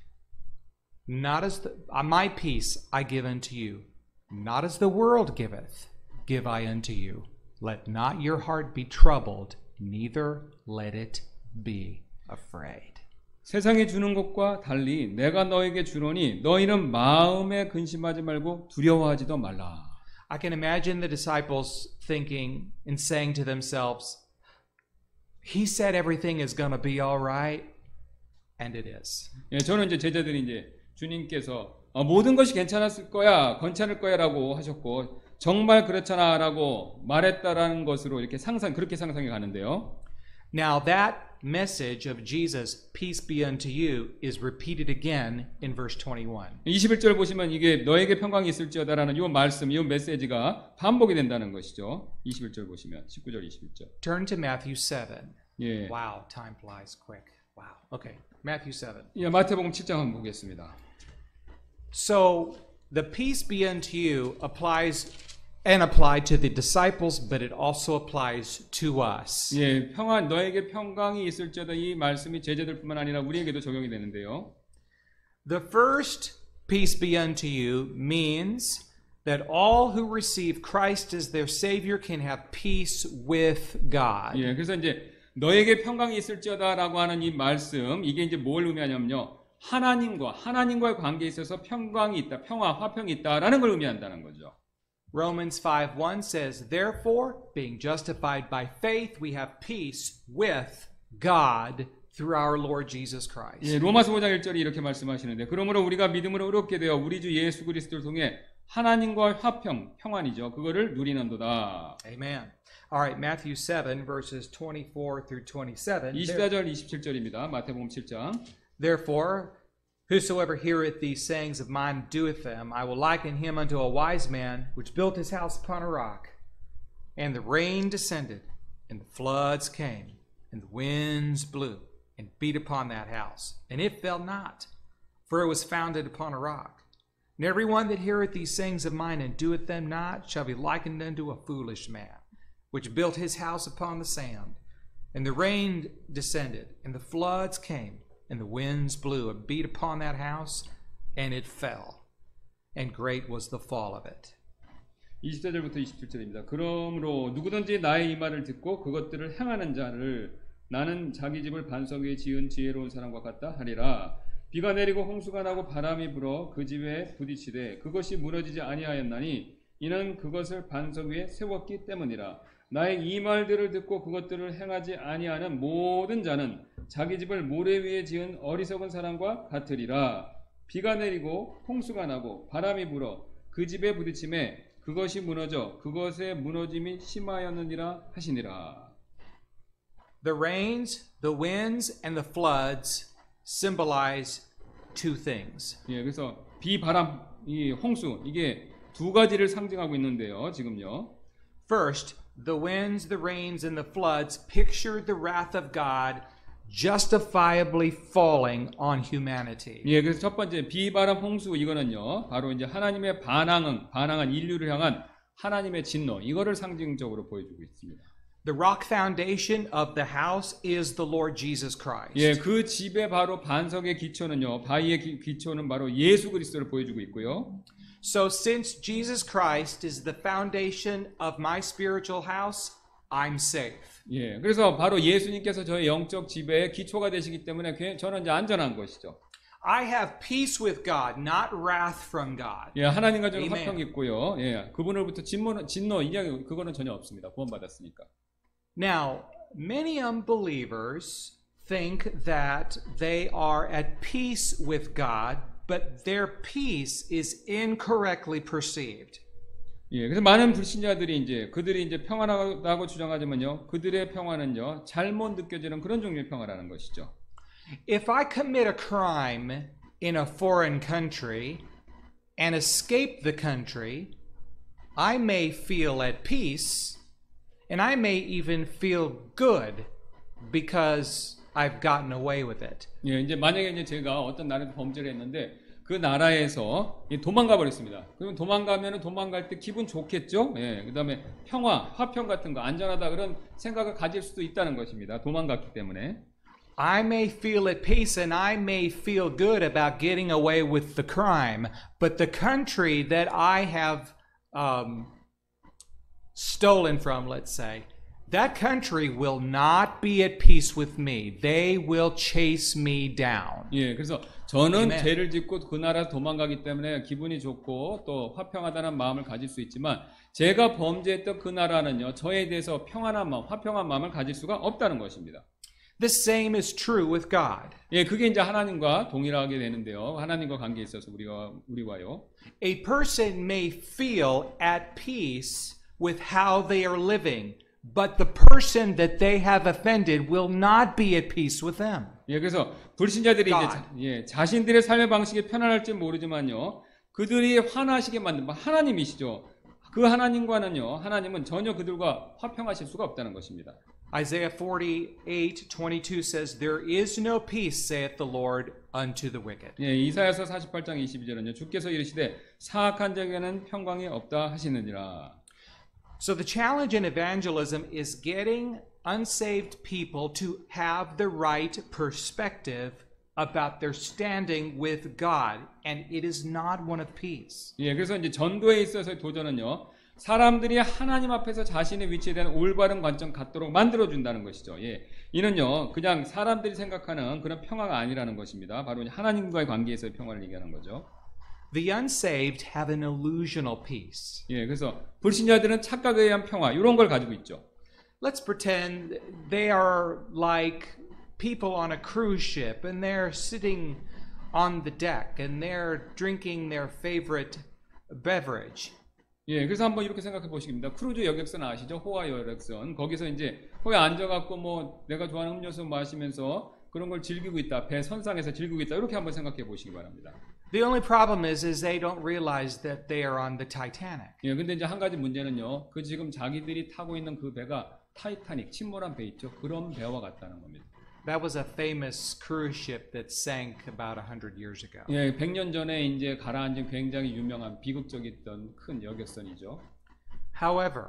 Not as my peace I give unto you, not as the world giveth, give I unto you. Let not your heart be troubled, neither let it be afraid. 세상이 주는 것과 달리 내가 너에게 주노니 너희는 마음에 근심하지 말고 두려워하지도 말라. I can imagine the disciples thinking and saying to themselves, He said everything is going to be all right, and it is. 예, 저는 이제 제자들이 이제 주님께서 모든 것이 괜찮았을 거야, 괜찮을 거야라고 하셨고 정말 그렇잖아라고 말했다라는 것으로 이렇게 그렇게 상상해 가는데요. Now that message of Jesus, peace be unto you, is repeated again in verse 21. 21절 보시면 이게 너에게 평강이 있을지어다라는 이 말씀, 이 메시지가 반복이 된다는 것이죠. 21절 보시면 19절, 21절. Turn to Matthew 7. 예. Wow, time flies quick. Wow. Okay, Matthew 7. 예, 마태복음 7장 한번 보겠습니다. So the peace be unto you applied to the disciples, but it also applies to us. 예, 너에게 평강이 있을지어다 이 말씀이 제자들뿐만 아니라 우리에게도 적용이 되는데요. The first peace be unto you means that all who receive Christ as their Savior can have peace with God. 예, 그래서 이제 너에게 평강이 있을지어다라고 하는 이 말씀, 이게 이제 뭘 의미하냐면요. 하나님과의 관계에 있어서 평강이 있다, 화평이 있다라는 걸 의미한다는 거죠. Romans 5:1 says, Therefore, being justified by faith, we have peace with God through our Lord Jesus Christ. 예, 로마서 5장 1절이 이렇게 말씀하시는데 그러므로 우리가 믿음으로 의롭게 되어 우리 주 예수 그리스도를 통해 하나님과의 평안이죠. 그거를 누리는도다. Amen. All right, Matthew 7 verses 24 through 27. 24절 27절입니다. 마태복음 7장. Therefore, whosoever heareth these sayings of mine and doeth them, I will liken him unto a wise man which built his house upon a rock. And the rain descended, and the floods came, and the winds blew, and beat upon that house. And it fell not, for it was founded upon a rock. And every one that heareth these sayings of mine and doeth them not shall be likened unto a foolish man, which built his house upon the sand. And the rain descended, and the floods came, and the winds blew and beat upon that house, and it fell. And great was the fall of it. 24절부터 27절입니다. 그러므로 누구든지 나의 이 말을 듣고 그것들을 행하는 자를 나는 자기 집을 반석 위에 지은 지혜로운 사람과 같다 하리라. 비가 내리고 홍수가 나고 바람이 불어 그 집에 부딪히되 그것이 무너지지 아니하였나니 이는 그것을 반석 위에 세웠기 때문이라. 나의 이 말들을 듣고 그것들을 행하지 아니하는 모든 자는 자기 집을 모래 위에 지은 어리석은 사람과 같으리라. 비가 내리고 홍수가 나고 바람이 불어 그 집에 부딪힘에 그것이 무너져 그것의 무너짐이 심하였느니라 하시니라. The rains, the winds, and the floods symbolize two things. 예, 그래서 비, 바람, 이 홍수 이게 두 가지를 상징하고 있는데요. 지금요. First, the winds, the rains, and the floods picture the wrath of God justifiably falling on humanity. 예, 그래서 첫 번째 비, 바람, 홍수 이거는요. 바로 이제 하나님의 반항한 인류를 향한 하나님의 진노 이거를 상징적으로 보여주고 있습니다. The rock foundation of the house is the Lord Jesus Christ. 예, 그 집의 바로 반석의 기초는요. 바위의 기초는 바로 예수 그리스도를 보여주고 있고요. So since Jesus Christ is the foundation of my spiritual house, I'm safe. 예, 그래서 바로 예수님께서 저의 영적 집의 기초가 되시기 때문에 저는 이제 안전한 것이죠. I have peace with God, not wrath from God. 예, 하나님과 저는 Amen. 화평이 있고요. 예, 그분으로부터 진노 이야기 그거는 전혀 없습니다. 구원받았으니까. Now, many unbelievers think that they are at peace with God, but their peace is incorrectly perceived. 예, 그래서 많은 불신자들이 이제 그들이 이제 평안하다고 주장하지만요, 그들의 평화는요 잘못 느껴지는 그런 종류의 평화라는 것이죠. If I commit a crime in a foreign country and escape the country, I may feel at peace, and I may even feel good because I've gotten away with it. 예, 이제 만약에 이제 제가 어떤 나라에서 범죄를 했는데 그 나라에서 도망가 버렸습니다. 그러면 도망가면은 도망갈 때 기분 좋겠죠? 예, 그다음에 평화, 화평 같은 거 안전하다 그런 생각을 가질 수도 있다는 것입니다. 도망갔기 때문에. I may feel at peace and I may feel good about getting away with the crime, but the country that I have stolen from, let's say, that country will not be at peace with me. They will chase me down. 예, 그래서 저는 Amen. 죄를 짓고 그 나라 도망가기 때문에 기분이 좋고 또 화평하다는 마음을 가질 수 있지만 제가 범죄했던 그 나라는요, 저에 대해서 평안한 마음, 화평한 마음을 가질 수가 없다는 것입니다. The same is true with God. 예, 그게 이제 하나님과 동일하게 되는데요. 하나님과 관계에 있어서 우리와요. A person may feel at peace with how they are living, but the person that they have offended will not be at peace with them. 예, 그래서 불신자들이 God. 이제 자신들의 삶의 방식이 편안할지 모르지만요, 그들이 화나시게 만든 하나님이시죠. 그 하나님과는요, 하나님은 전혀 그들과 화평하실 수가 없다는 것입니다. Isaiah 48:22 says, "There is no peace, saith the Lord, unto the wicked." 예, 이사야서 48장 22절은요, 주께서 이르시되 사악한 자에게는 평강이 없다 하시느니라. So the challenge in evangelism is getting unsaved people to have the right perspective about their standing with God, and it is not one of peace. 예, 그래서 이제 전도에 있어서의 도전은요, 사람들이 하나님 앞에서 자신의 위치에 대한 올바른 관점 갖도록 만들어 준다는 것이죠. 예, 이는요, 그냥 사람들이 생각하는 그런 평화가 아니라는 것입니다. 바로 하나님과의 관계에서의 평화를 얘기하는 거죠. The unsaved have an illusional peace. 예, 그래서 불신자들은 착각에 의한 평화 이런 걸 가지고 있죠. Let's pretend they are like people on a cruise ship and they're sitting on the deck and they're drinking their favorite beverage. 예, 그래서 한번 이렇게 생각해 보시겠습니다. 크루즈 여객선 아시죠? 호화 여객선. 거기서 이제 호에 앉아갖고 뭐 내가 좋아하는 음료수 마시면서 그런 걸 즐기고 있다. 배 선상에서 즐기고 있다. 이렇게 한번 생각해 보시기 바랍니다. The only problem is they don't realize that they are on the Titanic. 예, 근데 이제 한 가지 문제는요. 그 지금 자기들이 타고 있는 그 배가 타이타닉, 침몰한 배 있죠? 그런 배와 같다는 겁니다. That was a famous cruise ship that sank about 100 years ago. 예, 100년 전에 이제 가라앉은 굉장히 유명한 비극적이었던 큰 여객선이죠. However,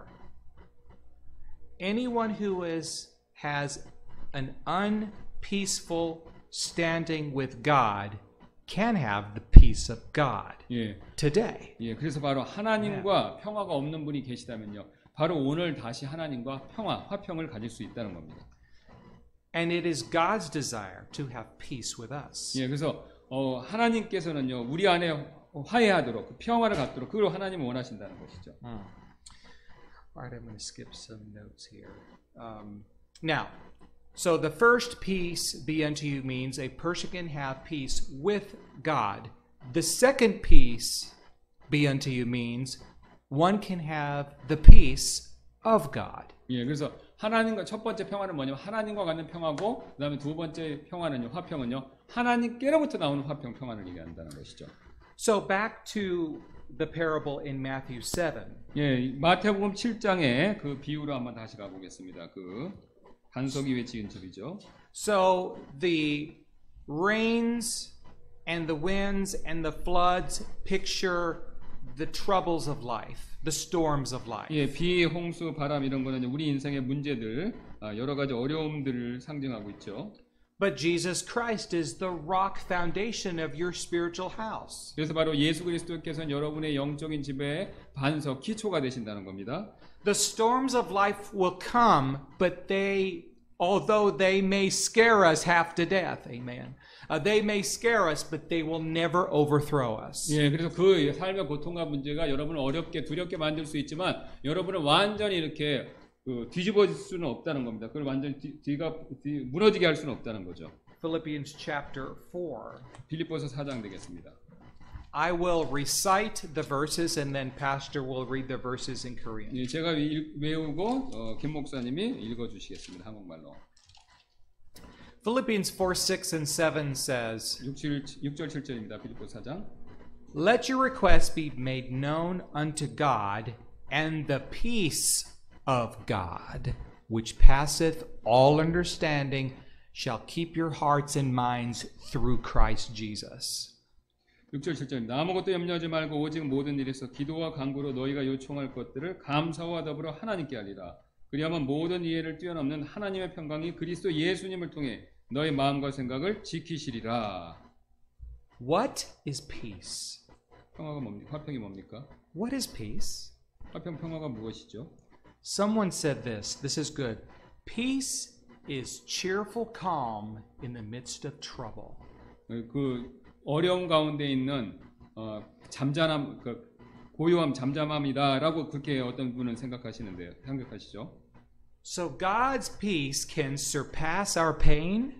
anyone who has an unpeaceful standing with God can have the peace of God 예, today. 예, 그래서 바로 하나님과 평화가 없는 분이 계시다면요. 바로 오늘 다시 하나님과 평화, 화평을 가질 수 있다는 겁니다. And it is God's desire to have peace with us. 예, 그래서 하나님께서는요, 우리 안에 화해하도록, 그 평화를 갖도록 그걸 하나님은 원하신다는 것이죠. All right, I'm going to skip some notes here. Now, so the first peace be unto you means a person can have peace with God. The second peace be unto you means one can have the peace of God. 예, 그래서 하나님과 첫 번째 평화는 뭐냐면 하나님과 갖는 평화고, 그다음에 두 번째 평화는요, 화평은요, 하나님께로부터 나오는 화평, 평화를 얘기한다는 것이죠. So back to the parable in Matthew 7. 예, 마태복음 7장에 그 비유로 한번 다시 가보겠습니다. 그 반석 위에 지은 집이죠. So the rains and the winds and the floods picture the troubles of life, the storms of life. 예, 비, 홍수, 바람 이런 거는 우리 인생의 문제들, 여러 가지 어려움들을 상징하고 있죠. But Jesus Christ is the rock foundation of your spiritual house. 그래서 바로 예수 그리스도께서는 여러분의 영적인 집의 반석, 기초가 되신다는 겁니다. The storms of life will come, but although they may scare us half to death, amen. They may scare us, but they will never overthrow us. 예, 그래서 그 삶의 고통과 문제가 여러분을 어렵게 두렵게 만들 수 있지만 여러분을 완전히 이렇게 뒤집어질 수는 없다는 겁니다. 그걸 완전히 무너지게 할 수는 없다는 거죠. Philippians chapter 4. 빌립보서 4장 되겠습니다. I will recite the verses and then Pastor will read the verses in Korean. 예, 제가 외우고 김 목사님이 읽어주시겠습니다. 한국말로. Philippians 4, 6, and 7 says, 6절 7절입니다. 빌립보 4장. Let your requests be made known unto God, and the peace of God, which passeth all understanding, shall keep your hearts and minds through Christ Jesus. 6절 7절입니다. 아무것도 염려하지 말고 오직 모든 일에서 기도와 간구로 너희가 요청할 것들을 감사와 더불어 하나님께 알리라. 그리하면 모든 이해를 뛰어넘는 하나님의 평강이 그리스도 예수님을 통해 너희 마음과 생각을 지키시리라. What is peace? 평화가 뭡니까? 화평이 뭡니까? What is peace? 화평 평화가 무엇이죠? Someone said this. This is good. Peace is cheerful calm in the midst of trouble. 그 어려움 가운데 있는 잠잠함, 그 고요함, 잠잠함이다라고 그렇게 어떤 분은 생각하시는데요. 생각하시죠? So God's peace can surpass our pain.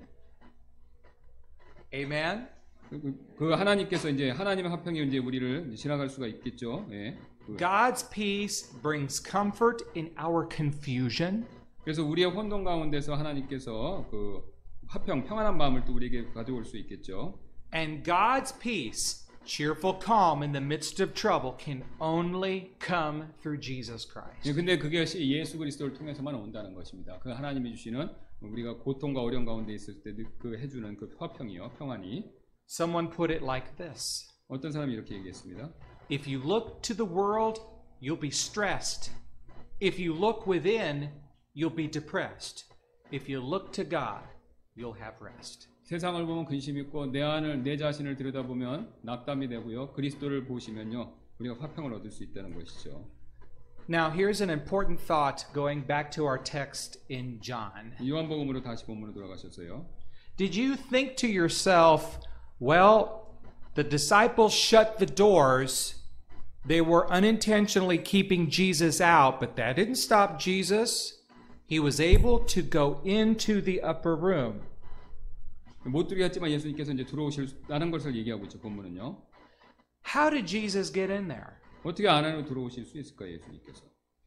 Amen. 그 하나님께서 이제 하나님의 화평이 이제 우리를 지나갈 수가 있겠죠. 예. God's peace brings comfort in our confusion. 그래서 우리의 혼돈 가운데서 하나님께서 그 화평, 평안한 마음을 또 우리에게 가져올 수 있겠죠. And God's peace, cheerful calm in the midst of trouble, can only come through Jesus Christ. 예, 근데 그것이 예수 그리스도를 통해서만 온다는 것입니다. 그 하나님이 주시는 우리가 고통과 어려움 가운데 있을 때 그 해주는 그 화평이요, 평안이. Someone put it like this. 어떤 사람이 이렇게 얘기했습니다. If you look to the world, you'll be stressed. If you look within, you'll be depressed. If you look to God, you'll have rest. 세상을 보면 근심 있고 내 자신을 들여다보면 낙담이 되고요. 그리스도를 보시면요. 우리가 화평을 얻을 수 있다는 것이죠. Now here's an important thought going back to our text in John. 요한복음으로 다시 본문으로 돌아가셨어요. Did you think to yourself, well, the disciples shut the doors. They were unintentionally keeping Jesus out, but that didn't stop Jesus. He was able to go into the upper room. 못 들게 했지만 예수님께서 이제 들어오실다는 것을 얘기하고 있죠. 본문은요. How did Jesus get in there? 어떻게 안으로 들어오실 수 있을까요, 예수님께서?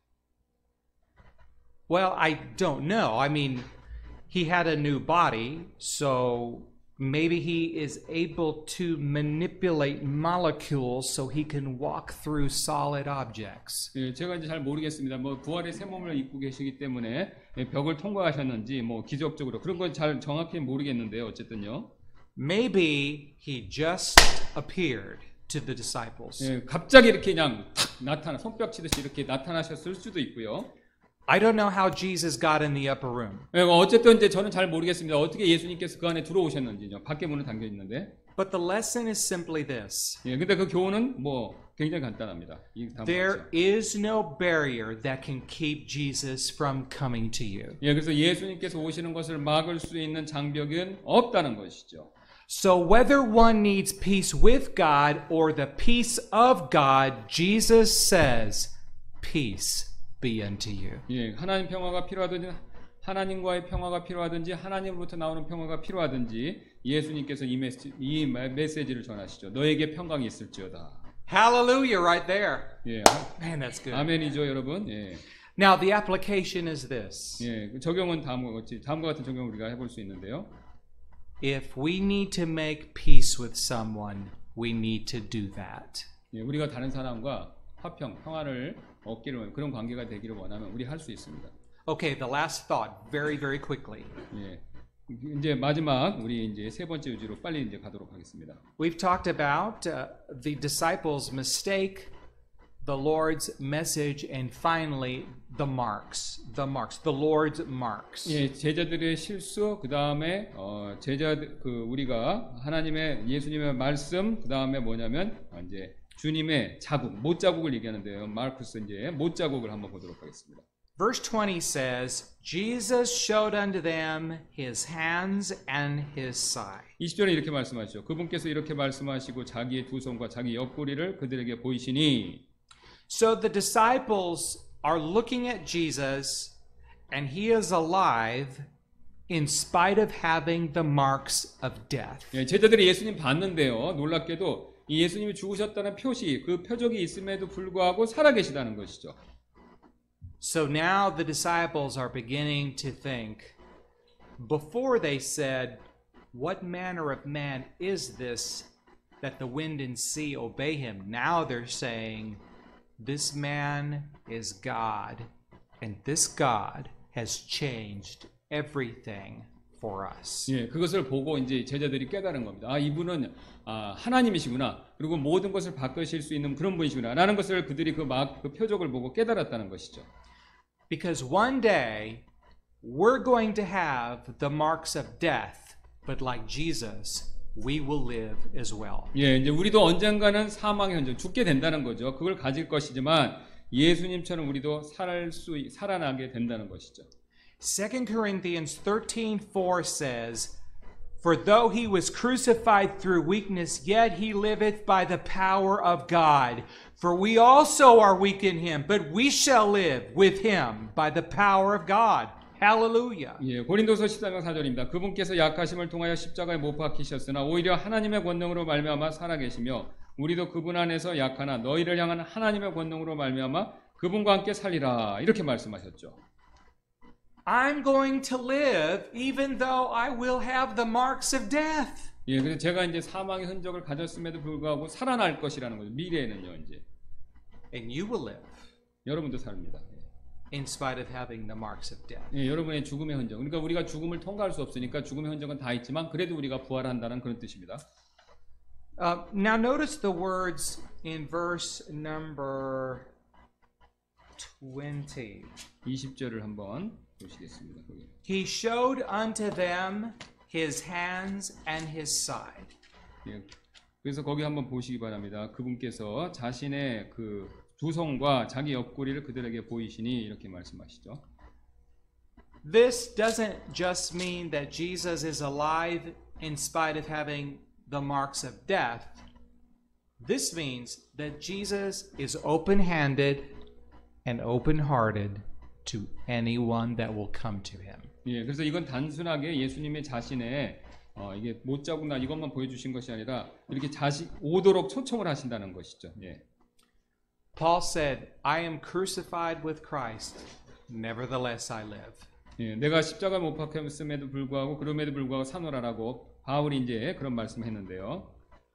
Well, I don't know. I mean, he had a new body, so maybe he is able to manipulate molecules so he can walk through solid objects. 예, 제가 이제 잘 모르겠습니다. 뭐 부활의 새 몸을 입고 계시기 때문에 벽을 통과하셨는지 뭐 기적적으로 그런 건 잘 정확히 모르겠는데요. 어쨌든요. Maybe he just appeared to the disciples. 예, 갑자기 이렇게 그냥 탁 손뼉 치듯이 이렇게 나타나셨을 수도 있고요. I don't know how Jesus got in the upper room. 예, 어쨌든 이제 저는 잘 모르겠습니다. 어떻게 예수님께서 그 안에 들어오셨는지요. 밖에 문은 잠겨 있는데. But the lesson is simply this. 예, 근데 그 교훈은 뭐 굉장히 간단합니다. There is no barrier that can keep Jesus from coming to you. 예, 그래서 예수님께서 오시는 것을 막을 수 있는 장벽은 없다는 것이죠. So whether one needs peace with God or the peace of God, Jesus says, peace be unto you. 예, 하나님 평화가 필요하든지 하나님과의 평화가 필요하든지 하나님으로부터 나오는 평화가 필요하든지 예수님께서 이 메시지를 전하시죠. 너에게 평강이 있을지어다. Hallelujah right there. 예, Man, that's good. 아멘이죠, 여러분. 예. Now the application is this. 예, 적용은 다음과 같은 적용을 우리가 해볼 수 있는데요. If we need to make peace with someone, we need to do that. 예, 우리가 다른 사람과 화평, 평화를 얻기를 그런 관계가 되기를 원하면 우리 할 수 있습니다. Okay, the last thought, very, very quickly. 예, 이제 마지막 우리 이제 세 번째 유지로 빨리 이제 가도록 하겠습니다. We've talked about the disciples' mistake, the Lord's message, and finally the marks, the Lord's marks. 예, 제자들의 실수, 그 다음에 우리가 하나님의 예수님의 말씀, 그 다음에 뭐냐면 이제 주님의 자국, 못 자국을 얘기하는데요. 마르쿠스 이제 못 자국을 한번 보도록 하겠습니다. Verse 20 says, Jesus showed unto them his hands and his side. 20절에 이렇게 말씀하시죠. 그분께서 이렇게 말씀하시고 자기의 두 손과 자기 옆구리를 그들에게 보이시니. So the disciples are looking at Jesus and he is alive in spite of having the marks of death. 예, 제자들이 예수님 봤는데요. 놀랍게도 이 예수님이 죽으셨다는 표시, 그 표적이 있음에도 불구하고 살아계시다는 것이죠. So now the disciples are beginning to think. Before they said, "What manner of man is this that the wind and sea obey him?" Now they're saying, "This man is God, and this God has changed everything for us." 예, 그것을 보고 이제 제자들이 깨달은 겁니다. 아, 이분은 하나님이시구나. 그리고 모든 것을 바꾸실 수 있는 그런 분이시구나. 라는 것을 그들이 그 표적을 보고 깨달았다는 것이죠. Because one day we're going to have the marks of death, but like Jesus, we will live as well. 예, 이제 우리도 언젠가는 사망의 흔적, 죽게 된다는 거죠. 그걸 가질 것이지만 예수님처럼 우리도 살아나게 된다는 것이죠. 2 Corinthians 13:4 says, "For though he was crucified through weakness, yet he liveth by the power of God. For we also are weak in him, but we shall live with him by the power of God." Hallelujah. 예, 고린도서 14장 4절입니다. 그분께서 약하심을 통하여 십자가에 못 박히셨으나 오히려 하나님의 권능으로 말미암아 살아계시며 우리도 그분 안에서 약하나 너희를 향한 하나님의 권능으로 말미암아 그분과 함께 살리라. 이렇게 말씀하셨죠. I'm going to live even though I will have the marks of death. 예, 그래서 제가 이제 사망의 흔적을 가졌음에도 불구하고 살아날 것이라는 거죠. 미래에는요, 이제. And you will live 여러분도 삽니다. in spite of having the marks of death. 예, 여러분의 죽음의 흔적. 그러니까 우리가 죽음을 통과할 수 없으니까 죽음의 흔적은 다 있지만 그래도 우리가 부활한다는 그런 뜻입니다. Now notice the words in verse number 20. 20절을 한번 보시겠습니다. He showed unto them his hands and his side. 예, 그래서 거기 한번 보시기 바랍니다. 그분께서 자신의 그 두 손과 자기 옆구리를 그들에게 보이시니 이렇게 말씀하시죠. This doesn't just mean that Jesus is alive in spite of having the marks of death. This means that Jesus is open-handed and open-hearted to anyone that will come to him. 예, 그래서 이건 단순하게 예수님의 자신의 이게 못 자국나 이것만 보여주신 것이 아니라 이렇게 오도록 초청을 하신다는 것이죠. 예. Paul said, "I am crucified with Christ, nevertheless I live." 예, 내가 십자가 못 박혔음에도 불구하고 그럼에도 불구하고 사노라라고 바울이 이제 그런 말씀했는데요.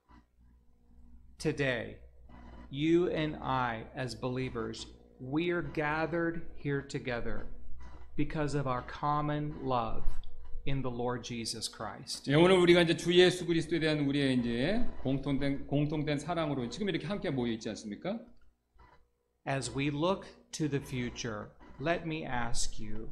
Today, you and I as believers, we are gathered here together because of our common love in the Lord Jesus Christ. 예, 오늘 우리가 이제 주 예수 그리스도에 대한 우리의 이제 공통된 사랑으로 지금 이렇게 함께 모여 있지 않습니까? As we look to the future, let me ask you,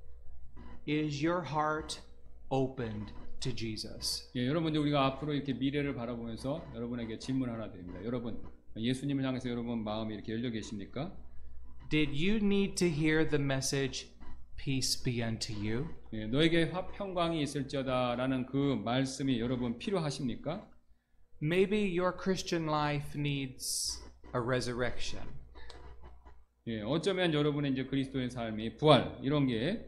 is your heart opened to Jesus? 예, 여러분 이제 우리가 앞으로 이렇게 미래를 바라보면서 여러분에게 질문 하나 드립니다. 여러분 예수님을 향해서 여러분 마음이 이렇게 열려 계십니까? Did you need to hear the message, "Peace be unto you"? 예, 너에게 평강이 있을지어다라는 그 말씀이 여러분 필요하십니까? Maybe your Christian life needs a resurrection. 예, 어쩌면 여러분의 이제 그리스도의 삶이 부활 이런 게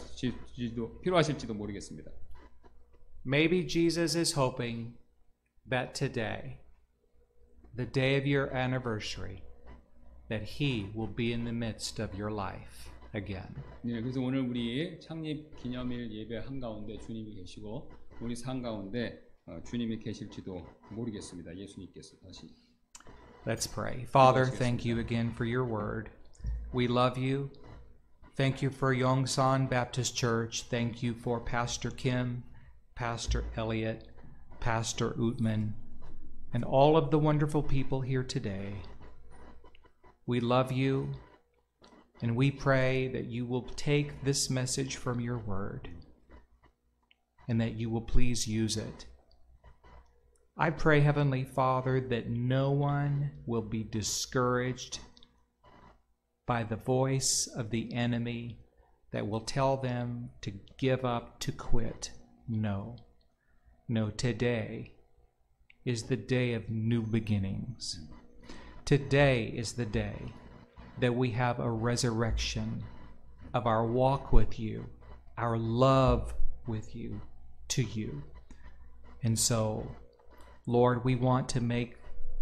필요하실지도 모르겠습니다. Maybe Jesus is hoping that today, the day of your anniversary, that He will be in the midst of your life again. 예, 그래서 오늘 우리 창립 기념일 예배 한가운데 주님이 계시고 우리 삶 가운데 주님이 계실지도 모르겠습니다. 예수님께서 다시. Let's pray. Father, thank you again for your word. We love you. Thank you for Yongsan Baptist Church. Thank you for Pastor Kim, Pastor Elliot, Pastor Utman, and all of the wonderful people here today. We love you, and we pray that you will take this message from your word and that you will please use it. I pray, Heavenly Father, that no one will be discouraged by the voice of the enemy that will tell them to give up, to quit. No. No, today is the day of new beginnings. Today is the day that we have a resurrection of our walk with you, our love with you, to you. And so, Lord, we want to make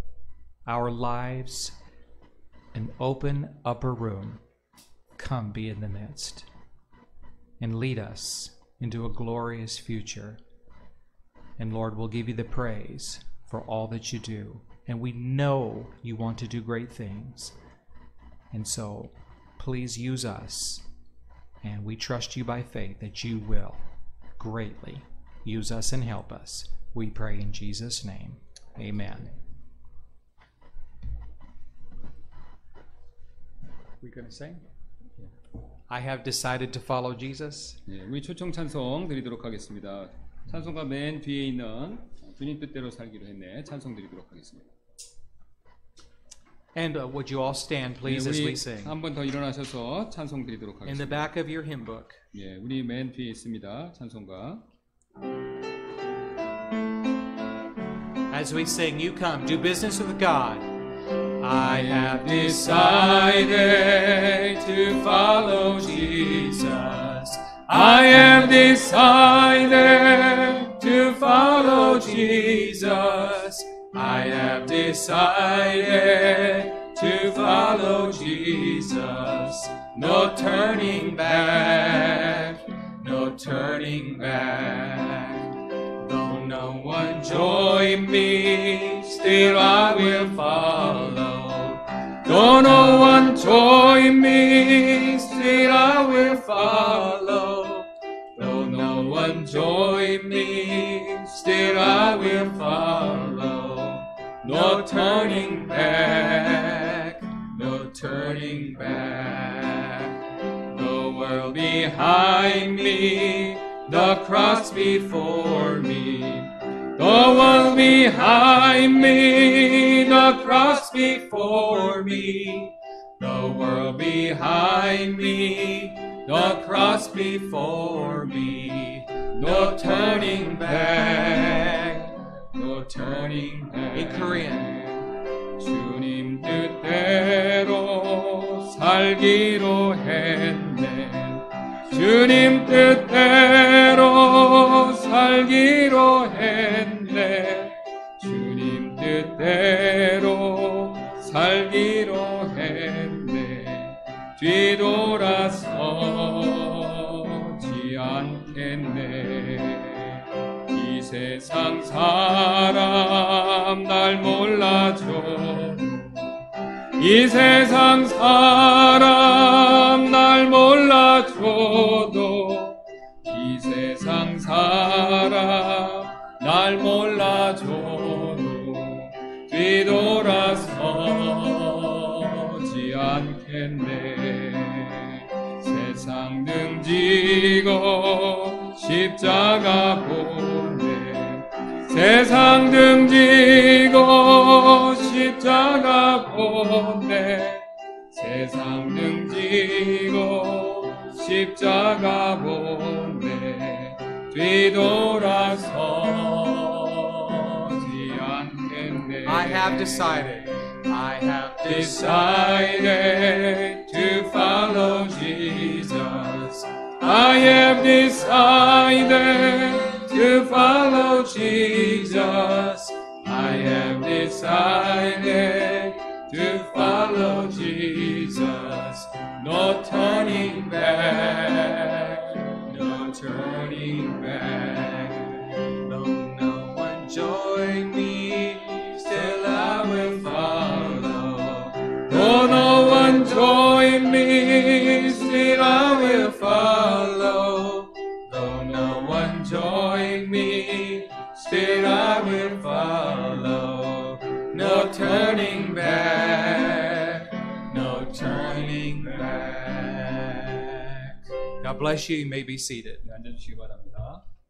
our lives, an open upper room. Come be in the midst and lead us into a glorious future. And Lord, we'll give you the praise for all that you do. And we know you want to do great things. And so please use us. And we trust you by faith that you will greatly use us and help us. We pray in Jesus' name. Amen. We going to sing? I have decided to follow Jesus. 예, 우리 초청 찬송 드리도록 하겠습니다. 찬송가 맨 뒤에 있는 주님 뜻대로 살기로 했네. 찬송 드리도록 하겠습니다. And would you all stand, please, as we sing? 한 번 더 일어나셔서 찬송 드리도록 In the 하겠습니다. back of your hymn book. 예, 우리 맨 뒤에 있습니다. 찬송가. As we sing, you come, do business with God. I have decided to follow Jesus. I have decided to follow Jesus. I have decided to follow Jesus. No turning back, no turning back. Though no one join me, still I will follow. Though no one join me, still I will follow. Though no one join me, still I will follow. No turning back, no turning back. The world behind me, the cross before me. The world behind me, the cross before me. The world behind me, the cross before me. No turning back, no turning back. In Korean. 주님 뜻대로 살기로 했네. 주님 뜻대로 살기로 했네. 주님 뜻대로 살기로 했네. 뒤돌아서지 않겠네. 이 세상 사람 날 몰라줘. 이 세상 사람 날 몰라줘도. 이 세상 사람 날 몰라줘도 뒤돌아서지 않겠네. 세상 등지고 십자가 보네. 세상 등지고 십자가 보네. 세상 등지고 십자가 보네. 뒤돌아서지 않겠네. I have decided to follow Jesus. I have decided to follow Jesus. I have decided to follow Jesus. No turning back, no turning back. Though no one join me, still I will follow. Though no one join me, still I will follow. Though no one join me, still I will follow. No turning back, no turning back. God bless you. You may be seated. 네, 앉아주시기 바랍니다.